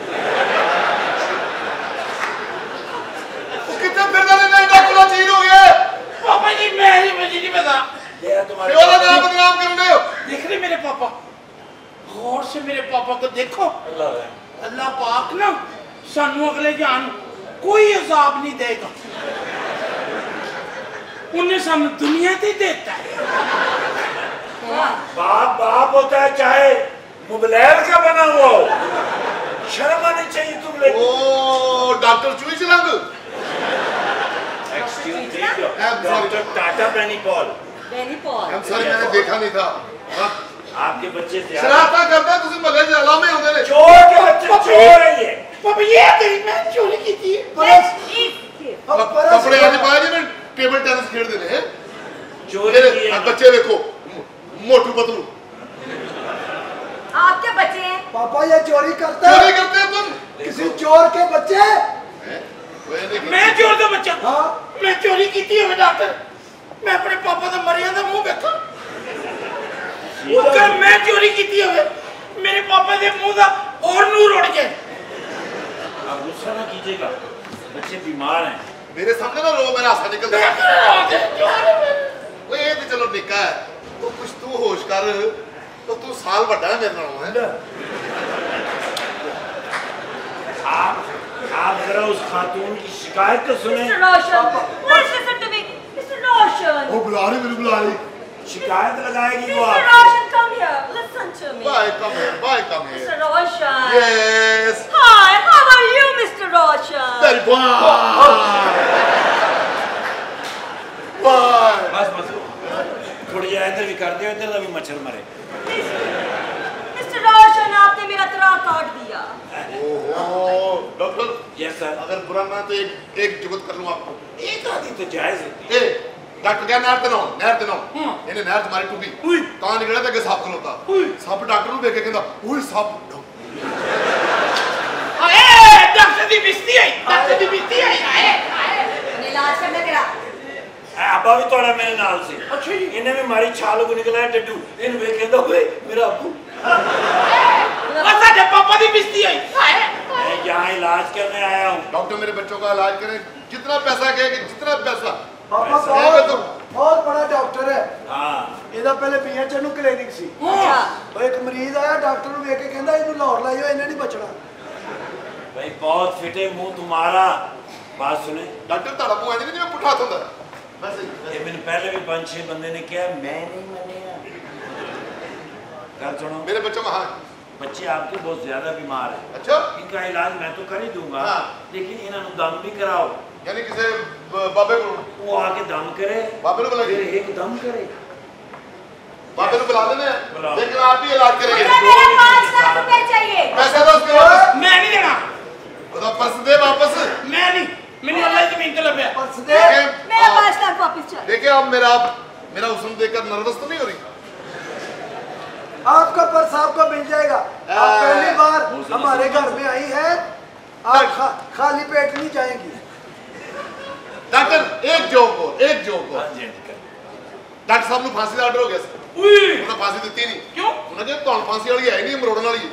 तू किथे फिरदा ने एडा खुला चीर हो गया पापा जी मैं नहीं मुझे नहीं पता ये तुम्हारे क्यों ना नाम बदनाम कर रहे हो। देख रहे मेरे पापा गौर से मेरे पापा को देखो अल्लाह है अल्लाह पाक ना सानू अगले जान कोई अजाब नहीं देगा उन्हें सानू दुनिया से देता है। बाप बाप होता है चाहे मुबलैल का बना हुआ हो शर्म आनी चाहिए तुम लोग। ओ डॉक्टर चुई चलंग एक्सक्यूज मी डॉक्टर टाटा बेनी पॉल बेनी पॉल हम सॉरी मैंने देखा नहीं था आपके बच्चे शरारता करते हैं तुसी मगज दे अलामे होंदे ने चोर के बच्चे चोर है ये पापा ये तेरी मैं चोरी की थी कपड़े आज पाए जी मैं टेबल टेनिस खेल दे ने चोरी की है बच्चे देखो मोटू पतलू आपके बच्चे हैं पापा ये चोरी करते चोरी करते हैं तुम किसी चोर के बच्चे मैं चोर का बच्चा हाँ मैं चोरी की थी हमें डॉक्टर मैं अपने पापा का मरिया का मुंह देखा वो कर मैं चोरी की थी हमें मेरे पापा के मुंह का और नूर उड़ गया। आप गुस्सा ना कीजिएगा बच्चे बीमार हैं। मेरे सामने ना रो मेरा हासा निकल मैं जाए चोर ओए ये तो चलो निक्का है तो कुछ तू होश कर तो तू साल बड़ा है मेरे नालों है आप आप जरा उस खातून की शिकायत तो सुने। Mister Roshan please listen to me mister Roshan वो बुला रही मेरी बुला रही शिकायत लगाएगी वो मिस्टर आप। Roshan come here listen to me bye come here bye come here mister Roshan yes hi how are you mister Roshan very bye bye बस बस थोड़ी जरा इधर भी कर दियो इधर भी मच्छर मरे। मिस्टर रोशन आपने मेरा तरा काट दिया। ओहो डॉक्टर यस सर अगर बुरा ना तो एक एक जुगत कर लूं आपको एक आदमी तो जायज है। ए डॉक्टर क्या नहर ते नहाओ नहर ते नहाओ इन्हें नहर च मारी टुकी कां निकलिया ते अगे सप खलोता सप डॉक्टर नूं वेख के कहंदा ओए सप हाय डॉक्टर दी बिस्ती आई डॉक्टर दी बिस्ती आई हाय हाय इलाज करना तेरा अब्बा भी थोड़ा मेरे नाल से अच्छा जी इन्हें भी मारी छाल को निकला डड्डू इन वे कहंदा ओए मेरा अब्बू साडे पापा दी बिस्ती आई हाय मैं यहाँ इलाज करने आया हूँ डॉक्टर मेरे बच्चों का इलाज करें जितना पैसा कहे जितना पैसा पापा बहुत बहुत बड़ा डॉक्टर है हाँ ਇਹਦਾ ਪਹਿਲੇ ਪੀਐਚਏ ਨੂੰ ਕਲੀਨਿਕ ਸੀ अच्छा ਉਹ ਇੱਕ ਮਰੀਜ਼ ਆਇਆ ਡਾਕਟਰ ਨੂੰ ਵੇਖ ਕੇ ਕਹਿੰਦਾ ਇਹਨੂੰ ਲਾਹੌਰ ਲਾਇਓ ਇਹਨੇ ਨਹੀਂ ਬਚਣਾ भाई बहुत फिटे मुंह तुम्हारा बात सुने डॉक्टर ताड़ा मुंह ऐ जिवें पुठा हत्थ हुंदा वैसे ये मैंने पहले भी पांच छह बंदे ने किया मैं नहीं मनिया गल सुनो मेरे बच्चों का हाँ बच्चे आपके बहुत ज्यादा बीमार है अच्छा इनका इलाज मैं तो कर ही दूंगा हाँ। लेकिन इन्होंने दम भी कराओ यानी किसी बाबे को वो आके दम करे बाबे को बुलाइए फिर एक दम करे बाबे को बुला देना बुलाओ। लेकिन आप भी इलाज करेंगे मुझे मेरे पाँच लाख रुपए चाहिए पैसे दो उसके वापस मैं नहीं देना उसका पर्स दे वापस मैं नहीं मैंने अल्लाह की जमीन ते लभया पर्स दे मेरा पाँच लाख वापस चाहिए देखिए आप मेरा मेरा हुस्न देखकर नर्वस तो नहीं हो रही आपका पर्स आपको मिल जाएगा आप पहली बार हमारे घर में आई है आप खा, खाली पेट नहीं जाएंगी डॉक्टर एक जोक हो एक जोक हो हाँ जी, हाँ जी, कर। डॉक्टर साहब ਨੂੰ फांसी ਦਾ ਆਰਡਰ ਹੋ ਗਿਆ ਸੀ उई ਉਹਨਾਂ फांसी ਦਿੱਤੀ ਨਹੀਂ क्यों ਉਹਨਾਂ ਨੇ ਤੁਹਾਨੂੰ फांसी ਵਾਲੀ ਹੈ ਨਹੀਂ ਮਰੋੜਨ ਵਾਲੀ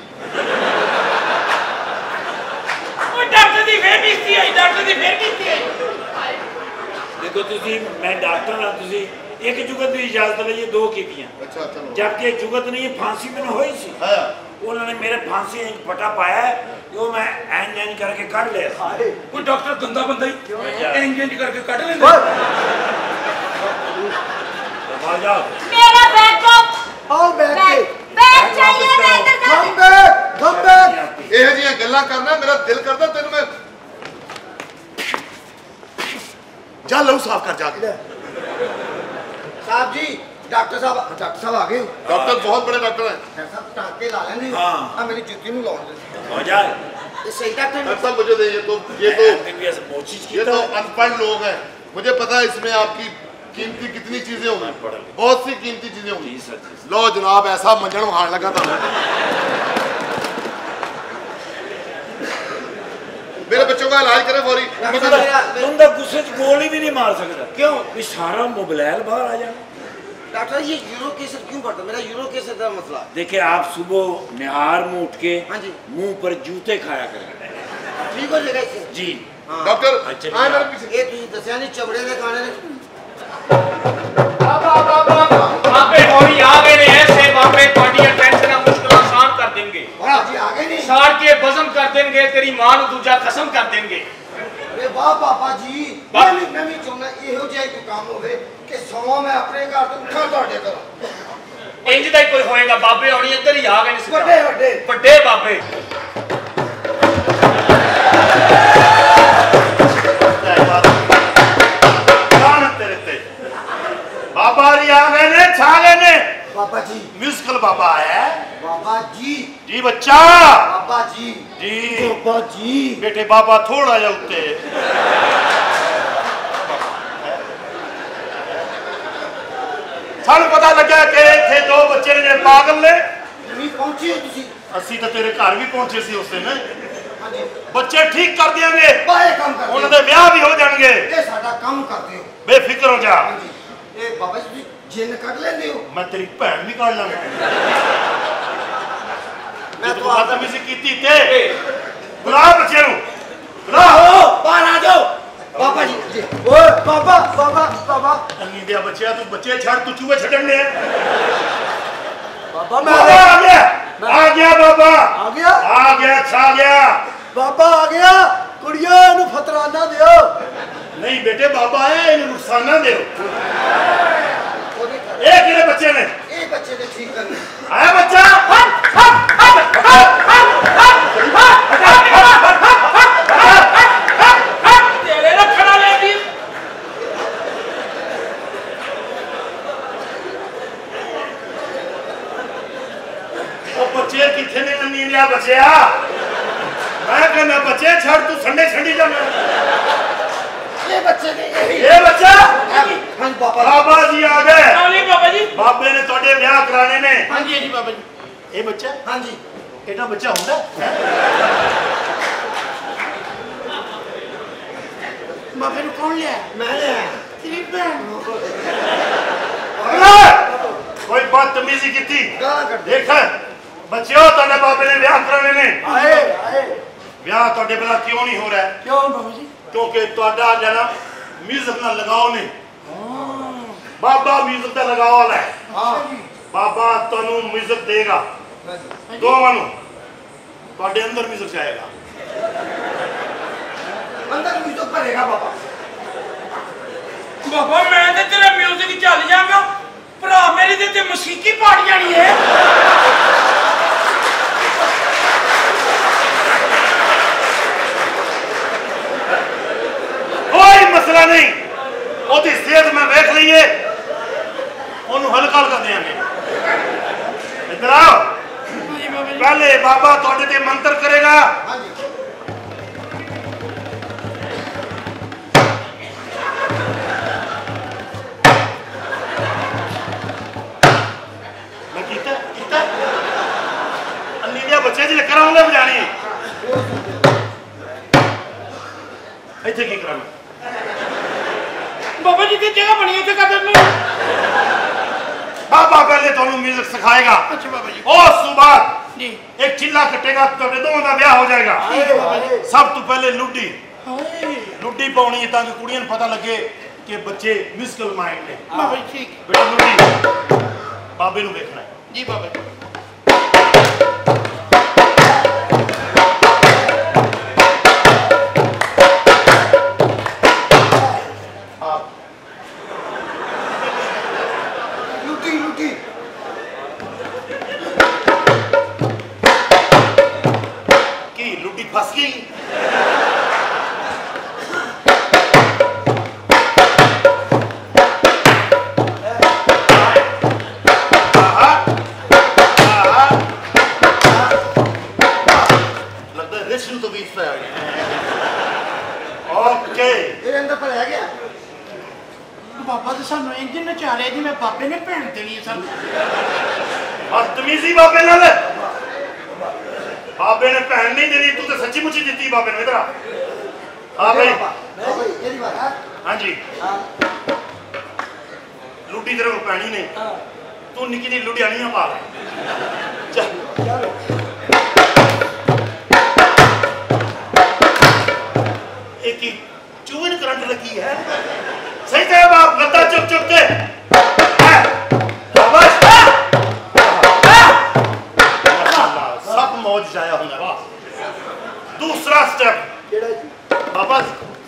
ओ डॉक्टर दी फिर बिस्ती आई डॉक्टर दी फिर बिस्ती आई देखो तुसी मैं डॉक्टर हां तुसी एक जुगत की इजाजत लईए दो कीतियां अच्छा चलो जबकि जुगत नहीं फांसी मैंने होई सी है उन्होंने मेरे फांसी एक पटा पाया है जो मैं एंज एंज करके काट ले कोई डॉक्टर गंदा बंदा ही इंज इंज करके काट लेंगे आ जाओ मेरा बैग को आओ बैठ के बैग चाहिए मैं इधर जा कम बैक कम बैक ਇਹੋ ਜਿਹੀਆਂ ਗੱਲਾਂ ਕਰਨਾ ਮੇਰਾ ਦਿਲ ਕਰਦਾ ਤੈਨੂੰ ਮੈਂ ਜਾ ਲਹੂ ਸਾਫ਼ ਕਰ ਜਾ ਕੇ साहब जी डॉक्टर साहब डॉक्टर साहब आ गए हो डॉक्टर बहुत बड़े डॉक्टर हैं डॉक्टर साहब टाँके ला लेंगे हाँ। हाँ मेरी जुत्ती में लाओ हो जाए ये सही डॉक्टर डॉक्टर साहब मुझे दे ये तो ये तो एमबीबीएस मोची ये तो अनपढ़ लोग हैं मुझे पता है इसमें आपकी कीमती कितनी चीजें होंगी बहुत सी कीमती चीजें होंगी जी सर जी लो जनाब ऐसा मंजन वहां लगा था मेरे बच्चों का इलाज करें फौरी तुम तो गुस्से च गोली भी नहीं मार सकता क्यों भी सारा मोबाइल बाहर आ जाए डॉक्टर ये यूरो केसर क्यों पड़ता मेरा यूरो केसर का मसला देखिए आप सुबह निहार में उठ के हाँ जी मुंह पर जूते खाया करें ठीक हो जाएगा इससे जी हाँ। डॉक्टर अच्छा, आए मेरे पीछे ये तुझे दसिया नहीं चबड़े के खाने ने आपे होरी आ गए ने ऐसे बापे ਤੁਹਾਡੀਆਂ ਟੈਨਸ਼ਨਾਂ ਮੁਸ਼ਕਲਾਂ ਆਸਾਨ ਕਰ ਦੇਣਗੇ वाह जी आ गए नहीं ਸਾੜ ਕੇ ਬਜ਼ਮ ਕਰ ਦੇਣਗੇ ਤੇਰੀ ਮਾਂ ਨੂੰ ਦੂਜਾ ਕਸਮ ਕਰ ਦੇਣਗੇ अरे वाह पापा जी वाह। मैं भी मैं भी चाहना ਇਹੋ ਜਿਹਾ ਇੱਕ ਕੰਮ ਹੋਵੇ ਕਿ ਸੌਂ ਮੈਂ ਆਪਣੇ ਘਰ ਤੋਂ ਉੱਠਾਂ ਤੁਹਾਡੇ ਘਰੋਂ ਇੰਜ ਦਾ ਹੀ ਕੋਈ ਹੋਏਗਾ ਬਾਬੇ ਆਉਣੀ ਇੱਧਰ ਹੀ ਆ ਗਏ ਨੇ ਸਿੱਧਾ। ਵੱਡੇ ਵੱਡੇ ਵੱਡੇ ਬਾਬੇ बाबा जी आ गए ने छा गए ने पापा जी म्यूजिकल बाबा आया है बाबा जी जी बच्चा बाबा जी जी बाबा जी बेटे बाबा थोड़ा जा उत्ते सानू पता लगा कि इत्थे दो बच्चे ने पागल ने नहीं पहुंचे हो तुसी ਅਸੀਂ ਤਾਂ ਤੇਰੇ ਘਰ ਵੀ ਪਹੁੰਚੇ ਸੀ ਉਸ ਦਿਨ हाँ जी ਬੱਚੇ ਠੀਕ ਕਰ ਦਿਆਂਗੇ बाए काम करते ਉਹਨਾਂ हो ਦੇ ਵਿਆਹ ਵੀ ਹੋ ਜਾਣਗੇ ये साडा काम करते हो ਬੇਫਿਕਰ ਹੋ ਜਾ हाँ जी ये बाबा जी जिन कट लेंदे हो ਮੈਂ ਤੇਰੀ ਭੈਣ ਵੀ ਕੱਢ ਲਾਂਗਾ मैं ਤੂੰ तो आता ਬਦਤਮੀਜ਼ੀ ਕੀਤੀ ਤੇ ਬੁਲਾ ਬੱਚੇ ਨੂੰ ਬੁਲਾ हो बाहर आ जाओ बाबा जी जी ओए बाबा बाबा बाबा ਅੰਨੀ ਦੇ ਬੱਚਿਆ ਤੂੰ ਬੱਚੇ ਛੱਡ ਤੂੰ ਚੂਹੇ ਛੱਡਣ ਨੇ बाबा मैं बाबा आ गया आ गया बाबा आ गया आ गया छा गया बाबा आ गया कुड़िया नु फतराना दियो नहीं बेटे बाबा आया इन्हें नुकसाना दे ओने कर ये किरे बच्चे ने ये बच्चे ने ठीक करने आया बच्चा ਤੇਰੇ ਰੱਖਣਾ ਲੈ ਦੀ ਉਹ ਬੱਚੇ ਕਿੱਥੇ ਨੇ ਨੰਨੀ ਲਿਆ ਬੱਚਿਆ मैं कहना बच्चे छड़ तू संडे छड़ी जाना ये बच्चे ने ये बच्चा हां बाबा बाबा जी आ गए। हाँ जी बाबा जी। बाबे ने थोड़े ब्याह कराने ने। हाँ जी जी बाबा जी। ये बच्चा हां जी एडा बच्चा होंदा बाबे ने कौन लिया? मैं लिया तेरी बहन। कोई बदतमीजी की थी गाना कर देख बच्चों तोड़े बाबे ने ब्याह कराने ने। आए आए ब्याह तोड़े बिना क्यों नहीं हो रहा है? क्यों बाबा जी? क्योंकि तोड़ा जन्म म्यूजिक ना लगाओ ने। बाबा म्यूजिक का लगाओ वाला है। हां बाबा तनु म्यूजिक देगा दो मानो तोड़े अंदर म्यूजिक जाएगा अंदर म्यूजिक भरेगा बाबा। बाबा मैं तो तेरा म्यूजिक चल जाऊंगा भरा मेरी ते ते मसीकी पाट जानी है। कोई मसला नहीं ओदी सेहत में देख लीए ओनू हल्का हल्का देंगे। इधर आओ पहले बाबा तोड़े ते मंत्र करेगा। हां जी बच्चे जी कराऊंगा बजानी इथे की कराना बाबा जी की जगह बनी है कर देना। बाबा पहले तो म्यूजिक सिखाएगा। अच्छा बाबा जी। और सुबह जी एक चिल्ला कटेगा तो दोनों का ब्याह हो जाएगा। सब तो पहले लुड्डी लुड्डी पाउनी है ताकि कुड़ियां पता लगे कि बच्चे म्यूजिकल माइंड ने। बाबा जी ठीक बेटा लुड्डी बाबे नु देखना है। जी बाबा जी। फंस गई लगता है रेशम तो बीच पे आ गया। ओके ये अंदर पर आ गया बाबा तो सानू इंजन नचा रहे जी मैं बाबे ने भैन देनी है सानू और तमीजी बाबे नाल बाबे ने भैन नहीं देनी तू तो सच्ची मुच्ची जीती बाबे ने। इधर आ हाँ भाई मेरी बात है। हाँ जी लुड्डी तेरे को पैनी ने तू निकी जी लुडियानियां पा चल एक ही चूइन करंट लगी है। सही थे बाप गद्दा चुप चुप के सब मौज जाया होगा। दूसरा स्टेप बाबा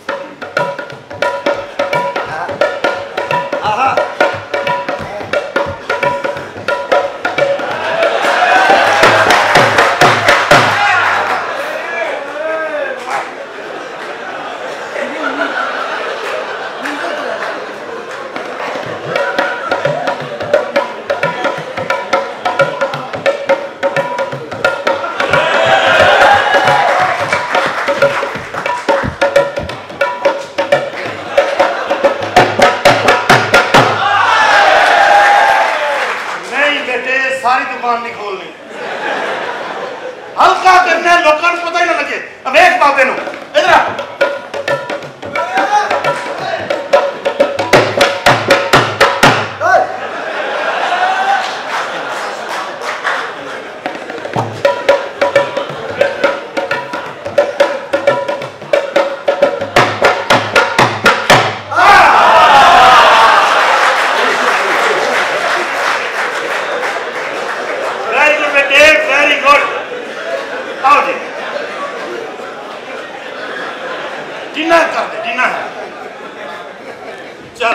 सारी दुकान नहीं खोलनी हल्का करना लोगों को पता ही ना लगे। वेख बाबे नु इधर डिनर कर दे डिनर चल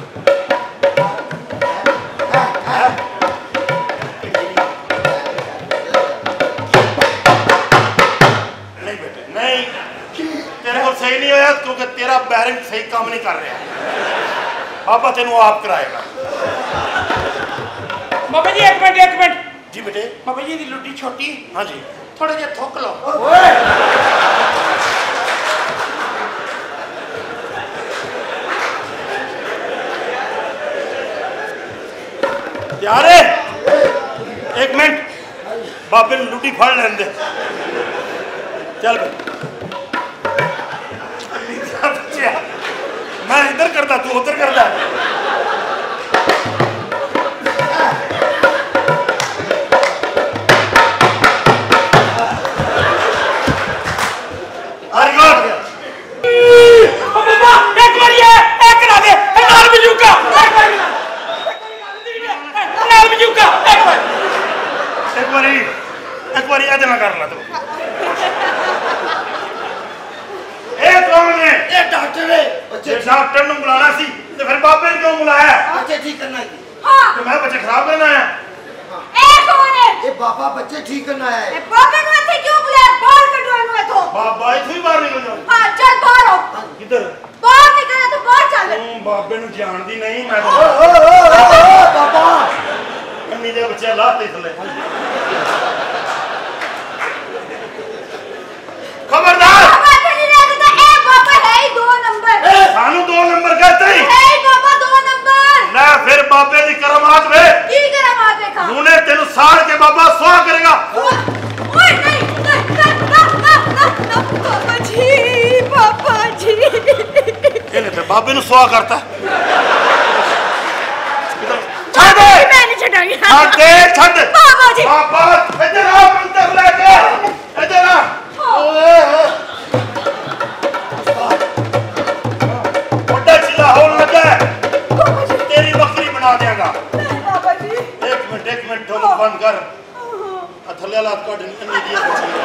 नहीं बेटे नहीं तेरे को सही नहीं होया क्योंकि तेरा बैरिंग सही काम नहीं कर रहा। बाबा तेन आप कराएगा। बाबा जी एक मिनट एक मिनट जी बेटे। बाबा जी दी लुड्डी छोटी। हाँ जी थोड़ा जिहा थुक लो। तैयार है? एक मिनट बाबे ने लुटी फड़ लेन दे। चल मैं इधर करता तू उधर करता। डॉक्टर ने बुलाना सी तो फिर बाबे ने क्यों बुलाया? बच्चे ठीक करना है। हाँ। तो मैं बच्चे खराब करना आया। ए कौन है? ये बाबा बच्चे ठीक करना है। ए बाबे ने ऐसे क्यों बुलाया? बाहर कटवाए हुए तो। बाबा इथों ही बाहर निकल जाओ। हाँ चल बाहर आओ। किधर? बाहर निकलना तो बाहर चल। तू बाबे नु जानदी नहीं मैं तो। ओ ओ ओ बाबा अन्नी दे बच्चे लाते थले। खबरदार। सानू दो नंबर कहते ही बाबा दो नंबर ना फिर बाबे की करामात वे की करामात देखा तूने तेन साड़ के बाबा सुहा करेगा। ओए नहीं पापा जी पापा जी कहने पे बाबे नु सुहा करता छड़ दे मैं नहीं छड़ांगी छड़ दे छड़ पापा जी पापा इधर आ मंतर लेके इधर आ ओए तेरी बकरी बना देगा। बाबा जी एक मिनट एक मिनट ठोक बंद कर थल्ले हालात काट नहीं दिए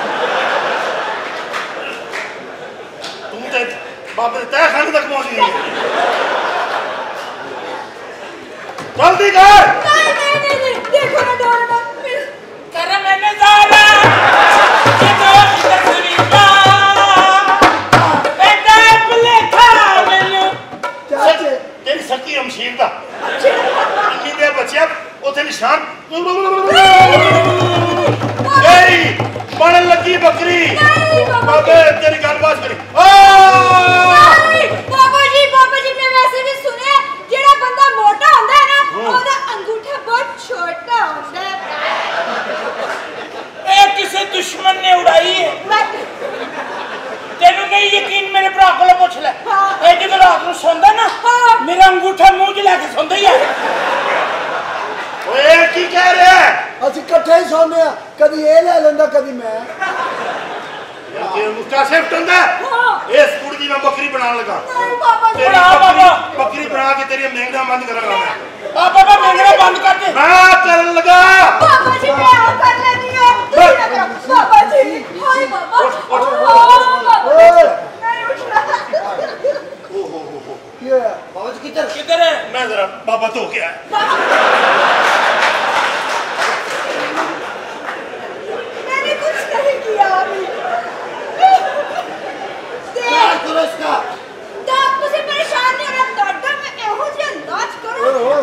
तुम ते बाबे तय खाने तक पहुंच गई जल्दी कर। नहीं नहीं नहीं देखो ना डोर मत कर मैंने जाना ये तो तस्वीरा बेटा अपने था मैंने चाचे तेरी सकी हमशीर दा अन्नी दे बच्चे उथे निशान गई बन लगी बकरी बाबे तेरी गलबात करी। बाबा जी बाबा जी मैं वैसे भी सुने जेड़ा बंदा मोटा होता है ना ओदा अंगूठा बहुत छोटा होता है। ए किसे दुश्मन ने उड़ाई है तेनू नहीं यकीन मेरे भरा को पूछ ले। ए जदों रात ਨੂੰ ਸੌਂਦਾ ਨਾ ਮੇਰਾ ਅੰਗੂਠਾ ਮੂੰਹ 'ਚ ਲੈ ਕੇ ਸੌਂਦਾ ਹੀ ਆ। ਓਏ ਕੀ ਕਹਿ ਰਿਹਾ? ਅਸੀਂ ਇਕੱਠੇ ਹੀ ਸੌਂਦੇ ਆ ਕਦੀ ਇਹ ਲੈ ਲੈਂਦਾ ਕਦੀ ਮੈਂ। ये मुस्ता शिफ्ट होता है इस कुड़ी दी मैं बकरी बनाने लगा। नहीं पापा जी तेरी बकरी बकरी बना के तेरी मेंगना बंद करूंगा मैं। आ पापा मेंगना बंद कर दे मैं करने लगा। पापा जी मैं और कर लेनी है पापा जी। हाय बाबा ओए नहीं उठना। ओहो हो हो ये बाबा जी किधर किधर है? मैं जरा बाबा तो क्या है मैंने कुछ नहीं किया अभी। क्या करो इसका डॉक्टर से परेशान नहीं होना डॉक्टर मैं एहो जी इलाज करो।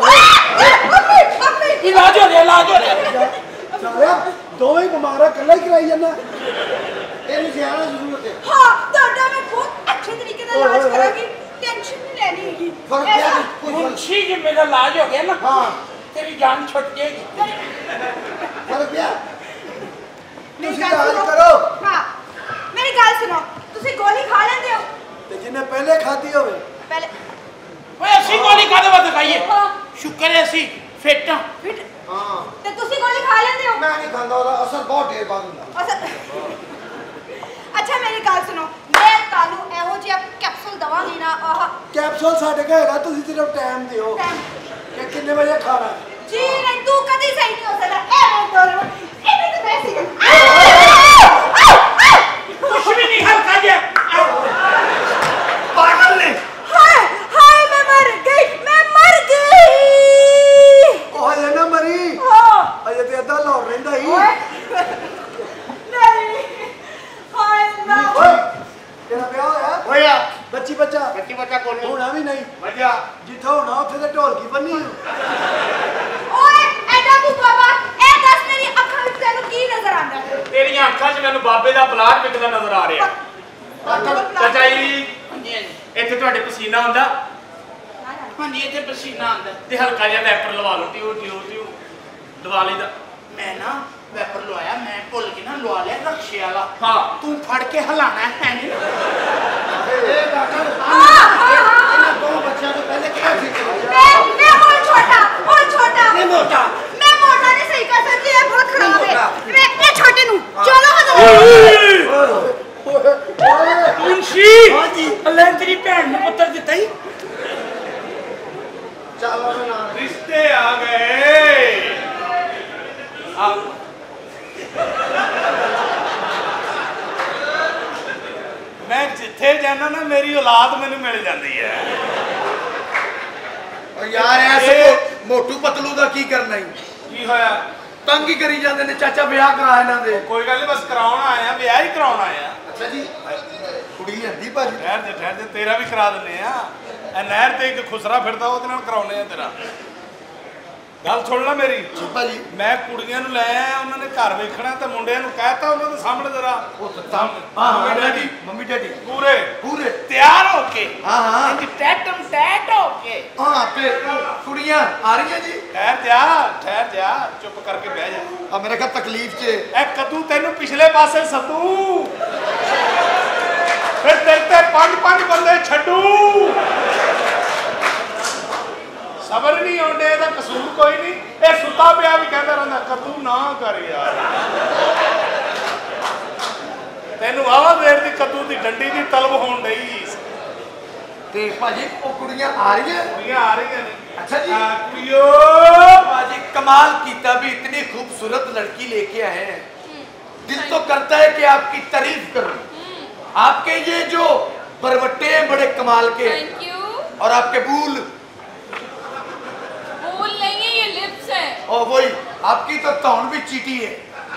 इलाज हो रहा इलाज हो रहा सारे दोवें बिमारा कल्ला ही कराई जाना तेरी ज़्यादा जरूरत है। हाँ डॉक्टर मैं बहुत अच्छे तरीके से इलाज करूंगी टेंशन नहीं लेनी है। फर्क क्या है? कोई फर्क मुंशी जी मेरा इलाज हो गया ना हाँ तेरी जान छुट जाएगी। फर्क क्या? मेरी तुसी गल इलाज सुनो। करो। हाँ मेरी गल सुनो तुसी गोली खा लेंदे हो ते जिन्ने पहले खाधी होवे पहले ओए ਅਸੀਂ ਗੋਲੀ ਕਾਦੇ ਵਾਸਤੇ ਖਾਈਏ? ਸ਼ੁਕਰ ਹੈ ਅਸੀਂ ਫਿੱਟ ਹਾਂ। फिट हाँ ते तुसी गोली खा लेंदे हो मैं नहीं खाता ਉਹਦਾ असर बहुत देर बाद ਹੁੰਦਾ। अच्छा अच्छा मेरी गल सुनो मैं तानू एहो जिहा कैप्सूल दवांगी ना आह कैप्सूल साडे का हैगा तुसी सिर्फ टाइम दियो टाइम कि कितने बजे खाना है। जी नहीं तू कदी सही नहीं हो सकता ए मैं डोर ए मैं तो वैसे कुछ भी नहीं हल्का जे पागल ने हाय हाय मैं मर गई मैं मर गई। ओ ये ना मरी हाँ अजे ते अद्धा लाहौर रहंदा ही। ओए नहीं हाय ना ओए तेरा ब्याह होया होया बच्ची बच्चा बच्ची बच्चा कोल होना भी नहीं मजा जिथे होना उत्थे ते ढोलकी बन्नी ओए एडा तू बाबा ए दस मेरी अखां विच तैनू की नजर आंदा है? तेरियां अखां 'ਚ ਮੈਨੂੰ ਬਾਬੇ ਦਾ ਪਲਾਟ ਵਿਕਦਾ ਨਜ਼ਰ ਆ ਰਿਹਾ। ਚਾਚਾ ਜੀ ਇੱਥੇ ਤੁਹਾਡੇ ਪਸੀਨਾ ਆਉਂਦਾ? ਹਾਂਜੀ ਇੱਥੇ ਪਸੀਨਾ ਆਉਂਦਾ ਤੇ ਹਲਕਾ ਜਿਹਾ ਵੈਪਰ ਲਵਾ ਲਓ ਟਿਊ ਟਿਊ ਟਿਊ दिवाली दा मैं ना वेपर लवाया मैं भुल के ना लवा लिया रक्शे वाला हाँ तू फड़ के हिलाना है नहीं ए डॉक्टर इन दो बच्चों को पहले क्या ठीक मैं मैं और छोटा और छोटा नहीं मोटा मैं मोटा नहीं सही कर सकती है बहुत खराब है मैं मैं छोटे नु चलो मुंशी हां जी अल्लाह तेरी भैन ने पत्थर दिता ही चलो ना रिश्ते आ गए आ मैं जिथे जाना ना मेरी औलाद मैनू मिल जाती है यार ऐसे मोटू पतलू का की करना ही की होया तंग ही करी जाते ने चाचा ब्याह करा इन्हां दे कोई गल नहीं बस कराउण आया ब्याह ही कराउण आया अच्छा जी कुड़ी लेंदी भाजी ठहर जा ठहर जा तेरा भी करा दिंदे आ ए नहर ते एक खुसरा फिरदा ओदे नाल कराउणे आ तेरा गल सुन ला मेरी भाजी मैं कुड़ियां नूं ले आया उन्होंने घर वेखना ते मुंडियां नूं कहता उन्हां दे सामने जरा हां हां डैडी मम्मी डैडी पूरे पूरे तैयार होके हां हां टैटम टैट होके हां ते कुड़ियां आ रही हैं जी ठहर जा ठहर जा चुप करके बैठ जा आ मेरे ख्याल तकलीफ च ए कदू तेनू पिछले पासे सदू फिर तेरे ते पांच पांच बंदे छड्डू सबर नहीं आउंदे दा कसूर कोई नहीं ए सुता पिया भी कहंदा रहंदा कदू ना कर यार तेनू आवा देर दी कदू दी डंडी दी तलब होण डई ते भाजी ओ कुड़ियां आ रही हैं कुड़ियां आ रही हैं अच्छा जी कुड़ियो भाजी कमाल कीता भी इतनी खूबसूरत लड़की लेके आए हैं दिल तो करता है कि आपकी तारीफ करूं आपके ये जो बरवट्टे हैं बड़े कमाल के थैंक यू और आपके बूल फूल नहीं है ये लिप्स हैं और वही आपकी तो तौन भी चीटी है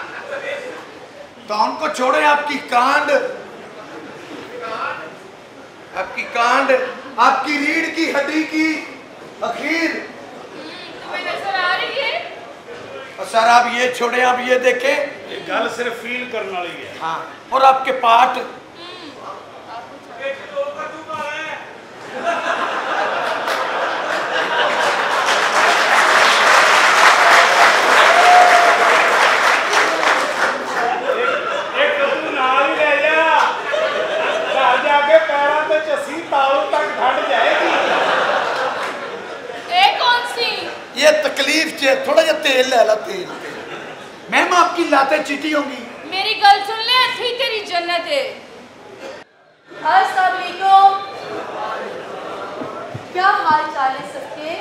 तौन को छोड़े आपकी कांड आपकी कांड आपकी रीढ़ की हड्डी की अखीर तुम्हें नजर आ रही है और सर आप ये छोड़े आप ये देखें ये गल सिर्फ फील करने वाली है हाँ और आपके पार्ट ये तकलीफ चे थोड़ा जा तेल ले ला तेल मैम आपकी लातें चिटी होंगी मेरी गल सुन ले थी तेरी जन्नत है अस्सलाम वालेकुम क्या हाल चाल है सबके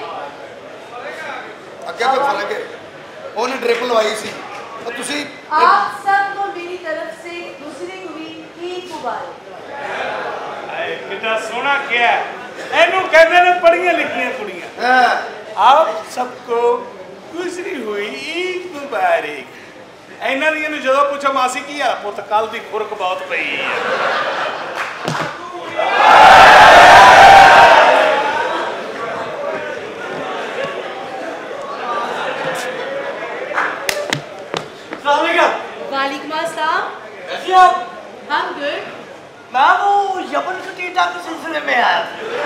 अगे कोई फर्क है ओने ड्रिप लवाई सी और तुसी आप सबको मेरी तरफ से दूसरी हुई ईद मुबारक आए कितना सोना क्या है एनू कहंदे ने पढ़ियां लिखियां कुड़ियां हां आप सबको गुजरी हुई ईद मुबारक इन्हां दी नु जदों पूछो मासी की हाल पुत कल दी खुरक बहुत पई है वालेकुम अस्सलाम कैसे आप हम गुड मैं वो यमन कटीटा के सिलसिले में आया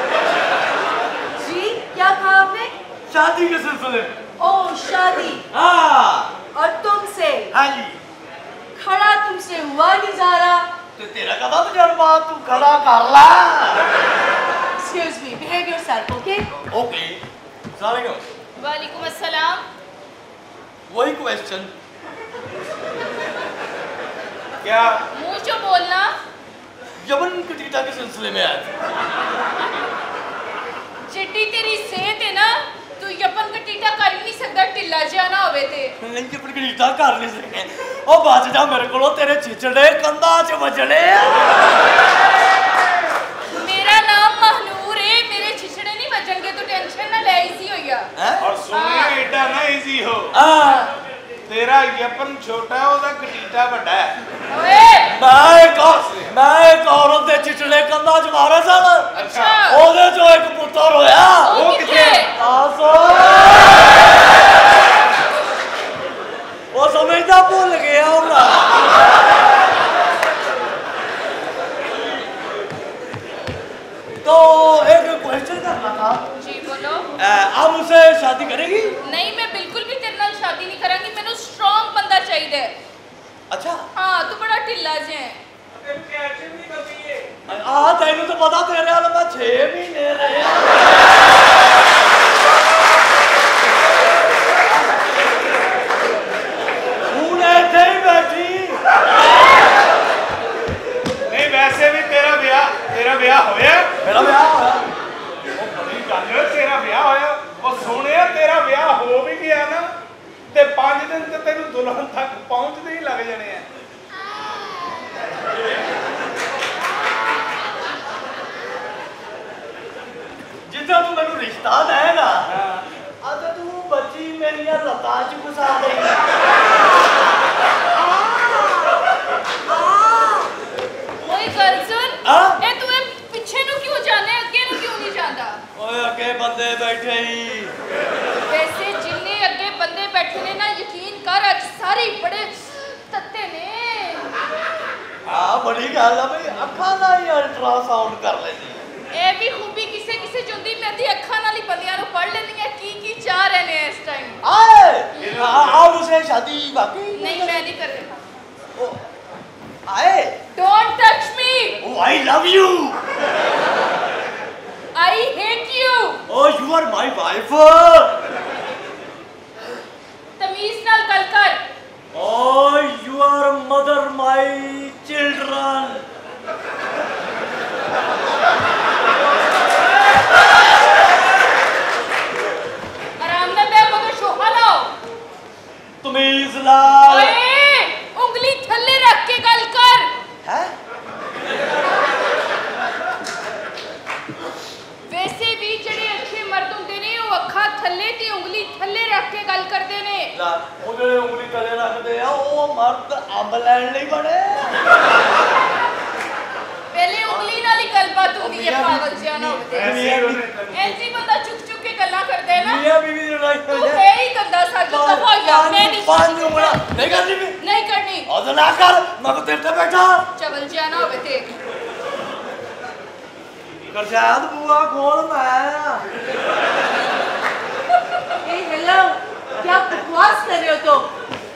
जी क्या कहा आपने शादी के सिलसिले में ओ शादी हाँ और तुमसे हाँ जी खड़ा तुमसे हुआ नहीं जा रहा तो तेरा कदा तजर्बा तू खड़ा कर ला excuse me behave yourself okay okay सारे वालेकुम अस्सलाम वही क्वेश्चन क्या मुंह जो बोलना यमन कटीटा के सिलसिले में आया चिट्टी तेरी सेहत है ना तू यपन कटीटा कर ही नहीं सकता ढिल्ला जिहा ना होवे ते नहीं यमन कटीटा कर नहीं सके ओ बच जा मेरे को तेरे चिचड़े कंधा च बजने मेरा नाम महनूर है मेरे छिछड़े नहीं बजणगे तू टेंशन ना ले इजी होइया और सुनिए एडा ना इजी हो हां तेरा यपन छोटा है ओदा कटीटा बड़ा है ओए मैं एक मैं एक औरत दे चिचड़े कंधा च मारे सन अच्छा ओदे चो एक पुत्र होया वो किथे आसो वो समझदा भूल गया होगा तो एक क्वेश्चन करना था जी बोलो आप मुझसे शादी करेगी नहीं मैं बिल्कुल भी तेरे नाल शादी नहीं करा अच्छा हाँ तू बड़ा ढिल्ला जे है आ तेन तो पता तेरे वाल मैं छे महीने रहे हूं इत्थे ही बैठी नहीं वैसे भी तेरा ब्याह तेरा ब्याह होया मेरा ब्याह होया ओ बड़ी गल है तेरा ब्याह होया और सोने तेरा ब्याह हो भी गया ना ते पांच दिन ते तेन दुल्हन तक पहुंचते ही लग जाने हैं जितना तू मेनू रिश्ता देगा अब तू बच्ची मेरी लत्ता च घुसा देगी ओए गल सुन हाँ? ए तू ए पीछे नु क्यों जाने अगे नु क्यों नहीं जांदा ओए अगे बंदे बैठे ही वैसे जिन्ने अगे बंदे बैठे ने ना यकीन कर आज सारे बड़े तत्ते ने हां बड़ी गल है भाई अखां दा ही अल्ट्रासाउंड कर लेनी ए भी खूबी किसे किसे जुंदी मैं दी अखां नाल ही बंदियां नु पढ़ लेंदी है की की चाह रहे ने इस टाइम आए आओ उसे शादी बाकी नहीं मैं नहीं कर रहा आए don't touch me oh I love you I hate you oh you are my wife तमीज नाल गल कर oh you are mother my children आराम से बैठ मगर शोभा लाओ तमीज लाल ओए उंगली थल्ले रख के गल कर हैं वैसे भी जड़े अच्छे मर्द हुंदे ने ओ अखा थल्ले ते उंगली थल्ले रख के गल करदे ने ला ओ जेड़े उंगली थल्ले रखदे आ ओ मर्द अंब लैण लई बने पहले उंगली नाल ही गलबात हुंदी है पागल जिया ना होवे ऐसी बंदा चुक चुक के गल्ला करदे ना मियां बीवी दी लड़ाई तू है ही गंदा सा जो दफा या मैं नहीं पांच उंगला नहीं करनी भी नहीं करनी और ना कर मैं तो तेरे पे बैठा चवल जिया ना होवे ते कर शायद बुआ खोल मैं ए हेलो क्या बकवास कर रहे हो तुम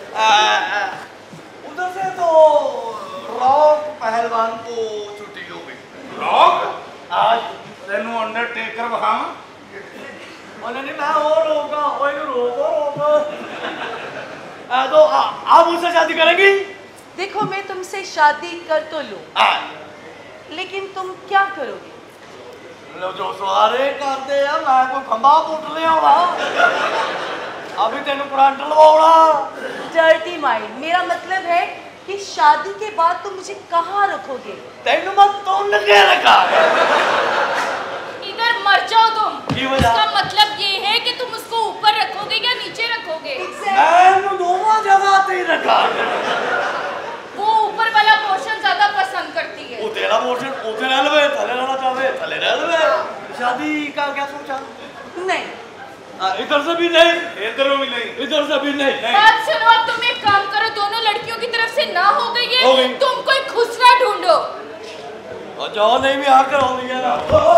उधर से तो रॉक पहलवान को छुट्टी हो गई रॉक आज तेनू अंडरटेकर बखावा और नहीं मैं और रोका ओए रोको रोको आ तो आप मुझसे शादी करेंगी देखो मैं तुमसे शादी कर तो लूं लेकिन तुम क्या करोगे लो जो सवारे करते हैं मैं कोई खंबा पुट ले आवा अभी तेन करंट लवाउणा डर्टी माइंड मेरा मतलब है कि शादी के बाद तुम मुझे कहाँ रखोगे तेन मैं तुम के रखा है इधर मर जाओ तुम की वजह इसका मतलब ये है कि तुम उसको ऊपर रखोगे या नीचे रखोगे मैं दोनों जगह पे ही रखा वो ऊपर वाला पोर्शन ज्यादा पसंद करती है वो तेरा पोर्शन उधर रह लवे थले रहना चाहे थले रह लवे शादी का क्या सोचा नहीं इधर से भी नहीं इधर भी नहीं इधर से भी नहीं बात सुनो अब तुम एक काम करो दोनों लड़कियों की तरफ से ना हो गई है हो गई। तुम कोई खुसरा ढूंढो और जाओ नहीं भी हार कर हो गया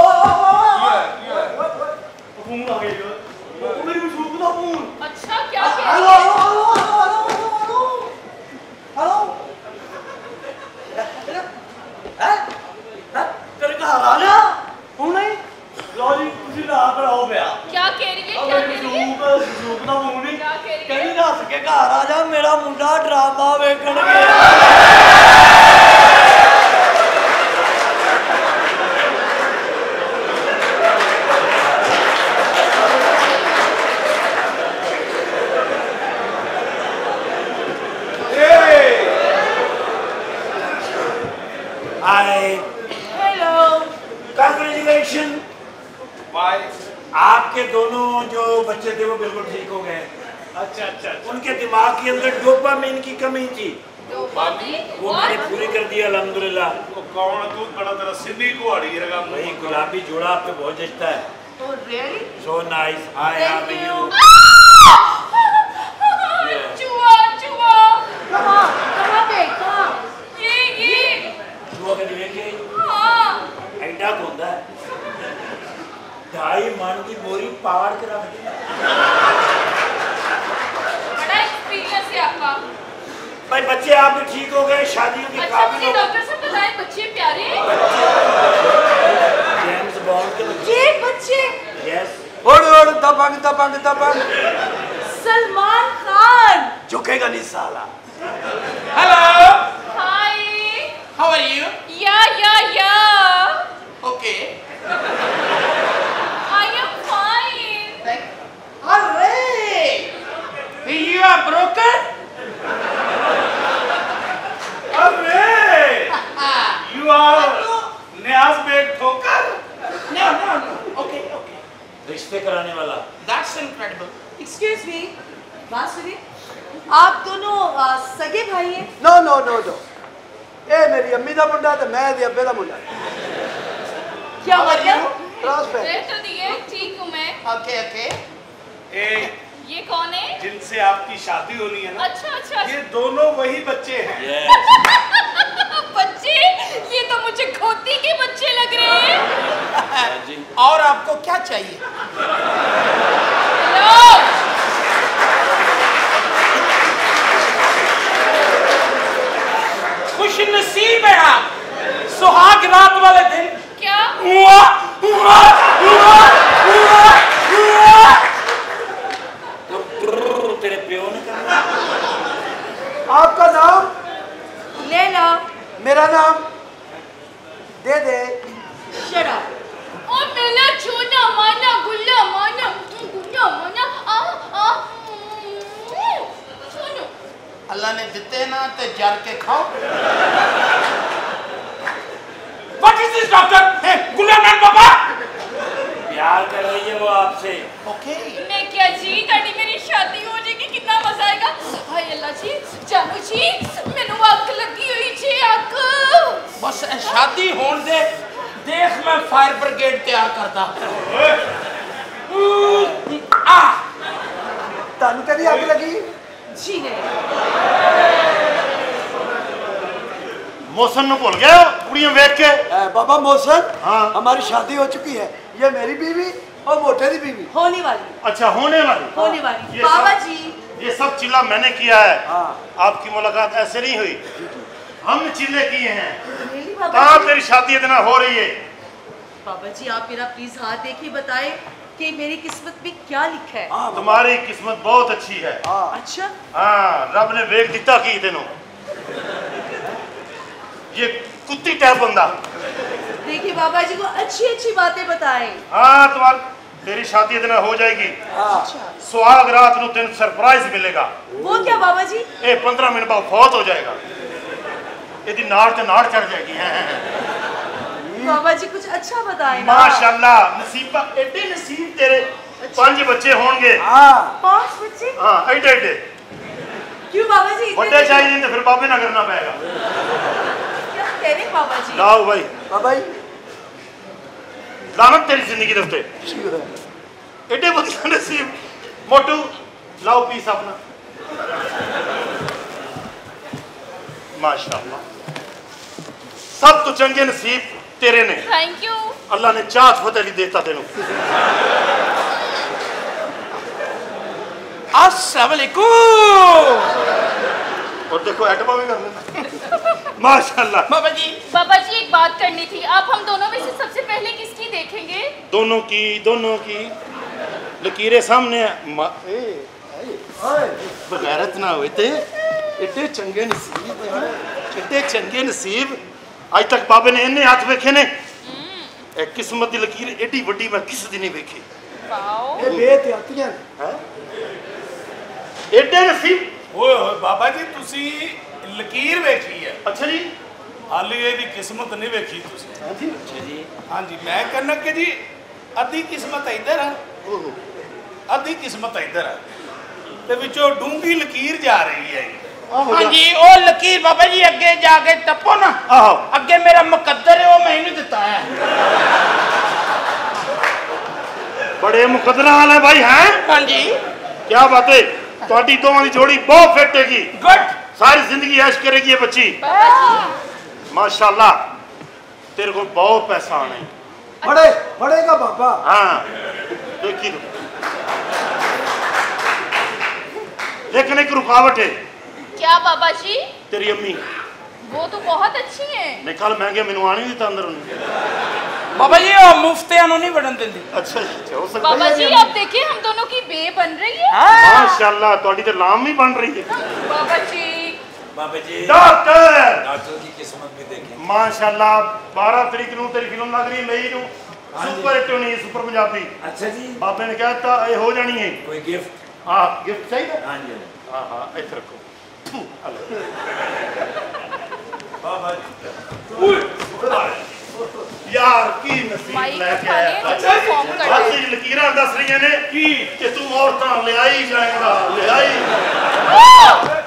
फोन आ गई वो मेरी कुछ रुक ना फोन अच्छा क्या कह हेलो रही है हेलो हैं तेरे घर आ जा हूं नहीं लो जी तुसी ना कराओ ब्याह क्या कह रही है क्या कह रही है सूक ना फोन नहीं क्या कह रही है कहीं दस के घर आ जा मेरा मुंडा ड्रामा वेखण गया हेलो कांग्रेचुलेशन आपके दोनों जो बच्चे थे वो बिल्कुल ठीक हो गए अच्छा अच्छा उनके दिमाग के अंदर डोपामिन की कमी थी वो मैंने पूरी कर दी अल्हम्दुलिल्लाह कौन तू बड़ा तेरा सिंधी कुहाड़ी रहेगा भाई गुलाबी जोड़ा आप पे बहुत जचता है Oh really? So nice hi how are you चुआ चुआ कहाँ कहाँ पे कहाँ ये ये जुआ के लिए के हाँ ऐडा होता है ढाई मन की बोरी पाड़ के रख दी बड़ा एक्सपीरियंस है आपका भाई बच्चे आपके ठीक हो गए, शादियों के काबिल हो गए। डॉक्टर साहब बताएं, बच्चे प्यारे जेम्स बॉन्ड के बच्चे। ये बच्चे यस। ओड़ ओड़ दबंग दबंग दबंग। सलमान खान। झुकेगा नहीं साला। Hello hi how are you yeah yeah yeah okay I am fine अरे यू आर ब्रोकन अरे यू आर न्याज बेग ठोकर no no no okay okay रिश्ते कराने वाला। That's incredible. एक्सक्यूज मी, बात सुनिए, आप दोनों आ, सगे भाई हैं? नो नो नो नो, ये मेरी अम्मी का मुंडा ते मैं दी अब्बे का मुंडा। क्या मतलब? ट्रांसफर। दे तो दिए, ठीक हूँ मैं। ओके ओके ए ये कौन है? जिनसे आपकी शादी होनी है ना, अच्छा अच्छा ये दोनों वही बच्चे हैं। बच्चे? ये तो मुझे खोती के बच्चे लग रहे हैं। और आपको क्या चाहिए? हेलो खुश नसीब है आप, सुहाग रात वाले दिन। क्या हुआ हुआ हुआ हुआ हुआ तेरे प्यो ने कहा। आपका नाम? लेला। मेरा नाम? दे दे। Shut up. ओ मेला छोना माना गुल्ला माना गुल्ला माना आ आ सुनो अल्लाह ने दिते ना ते जर के खाओ। What is this doctor? गुलाम नाम पापा प्यार कर रही है वो आपसे। ओके मैं क्या जी ताड़ी मेरी शादी हो जाएगी, कितना मजा आएगा। हाय अल्लाह जी, जानू जी मैनू अग लगी हुई जी, अग। बस शादी होने दे, देख मैं फायर ब्रिगेड तैयार करता। आ तानू तेरी आग लगी? जी नहीं। मौसम न भूल गया कुड़ियां देख के। ए, बाबा मौसम, हाँ हमारी शादी हो चुकी है। ये मेरी बीवी और मोटे की बीवी। होने वाली। अच्छा होने वाली होने वाली। ये बाबा सब- जी ये सब चिल्ला मैंने किया है। हाँ। आपकी मुलाकात ऐसे नहीं हुई, हमने चिल्ले किए हैं। really, बाबा कहाँ जी? तेरी शादी इतना हो रही है? बाबा जी आप मेरा प्लीज हाथ देखिए, बताएं कि मेरी किस्मत में क्या लिखा है। हाँ, तुम्हारी किस्मत बहुत अच्छी है। अच्छा हाँ रब ने वेख दिता की तेनों। ये कुत्ती टाइप बंदा। देखिए बाबा जी को अच्छी अच्छी बातें बताएं। हाँ तुम्हारी तेरी शादी इतना हो जाएगी। अच्छा सुहाग रात ਨੂੰ तेन सरप्राइज मिलेगा। वो क्या बाबा जी? ए पंद्रह मिनट बाद फौत हो जाएगा। यदि नाड़ ते नाड़ चढ़ जाएगी। बाबा जी कुछ अच्छा बताएं ना। माशाल्लाह नसीबा एडे नसीब तेरे। पांच बच्चे होंगे। हाँ पांच बच्चे? हाँ एडे एडे। क्यों बाबा जी? बड़े चाहिए तो फिर बाबे ना करना पड़ेगा। क्या कह रहे बाबा जी? लाओ भाई। बाबा जी लानत तेरी जिंदगी दफ्ते एडे बदला नसीब। मोटू लाओ पीस अपना। माशाल्लाह सब तो चंगे नसीब तेरे ने। Thank you. अल्लाह ने चाहत फतेह देता तेनों। अस्सलाम वालेकुम। और देखो एटमा भी कर लेना। माशाल्लाह। बाबा जी बाबा जी एक बात करनी थी, आप हम दोनों में से सबसे पहले किसकी देखेंगे? दोनों की दोनों की लकीरें सामने बगैरत ना हुए थे। एडे चंगे नसीब एडे चंगे नसीब। आज तक बाबे ने इन्ने हाथ वेखे ने। ए किस्मत दी लकीर एडी वड्डी मैं किस दी नहीं वेखी। वाओ ये बेहतियातियां हैं एडे नसीब। ओए होए बाबा जी तुसी लकीर वेखी है? अच्छा जी हाली ਇਹਦੀ किस्मत नहीं वेखी तुसी। हां जी अच्छा जी हाँ जी मैं कहना कि जी अद्धी किस्मत इधर है, अद्धी किस्मत इधर है ते विचों डूंगी लकीर जा रही है। हाँ जी ओ लकीर बाबा जी अगे जाके टपो ना। आहो अगे मेरा मुकद्दर है वो मैंने दिता है। बड़े मुकद्दरा वाला भाई हैं। हाँ जी क्या बात है। ਤੁਹਾਡੀ ਦੋਵਾਂ ਦੀ जोड़ी बहुत फिट हैगी। गुड सारी जिंदगी ऐश करेगी ये बच्ची। माशाल्लाह तेरे को बहुत पैसा आना है। बड़े बड़ेगा बाबा। हाँ देखी तो लेकिन एक रुकावट है। क्या बाबा जी? तेरी अम्मी वो तो बहुत अच्छी है। ने कल मैं गया मैनू आने दिता अंदर उन्हें। बाबा जी वो मुफ्तियां नहीं बढ़न देंदी। अच्छा अच्छा हो सकता बाबा जी अब देखिए हम दोनों की बे बन रही है। माशाल्लाह ਤੁਹਾਡੀ ਤੇ ਲਾਮ ਵੀ बन रही है। बाबा जी बाबा जी डॉक्टर डॉक्टर की किस्मत भी देखें। माशाल्लाह बारह तारीख ਨੂੰ तेरी फिल्म लग रही है मई ਨੂੰ सुपर हिट होनी है सुपर पंजाबी। अच्छा जी बाबे ने कहता ये हो जानी है। कोई गिफ्ट? हां गिफ्ट चाहिए? हां जी हां हां इधर रखो। बाबा जी यार की नसीब लेके आया। अच्छा जी लकीरां दस रही ने कि तू औरतां ले आई जाएगा ले आई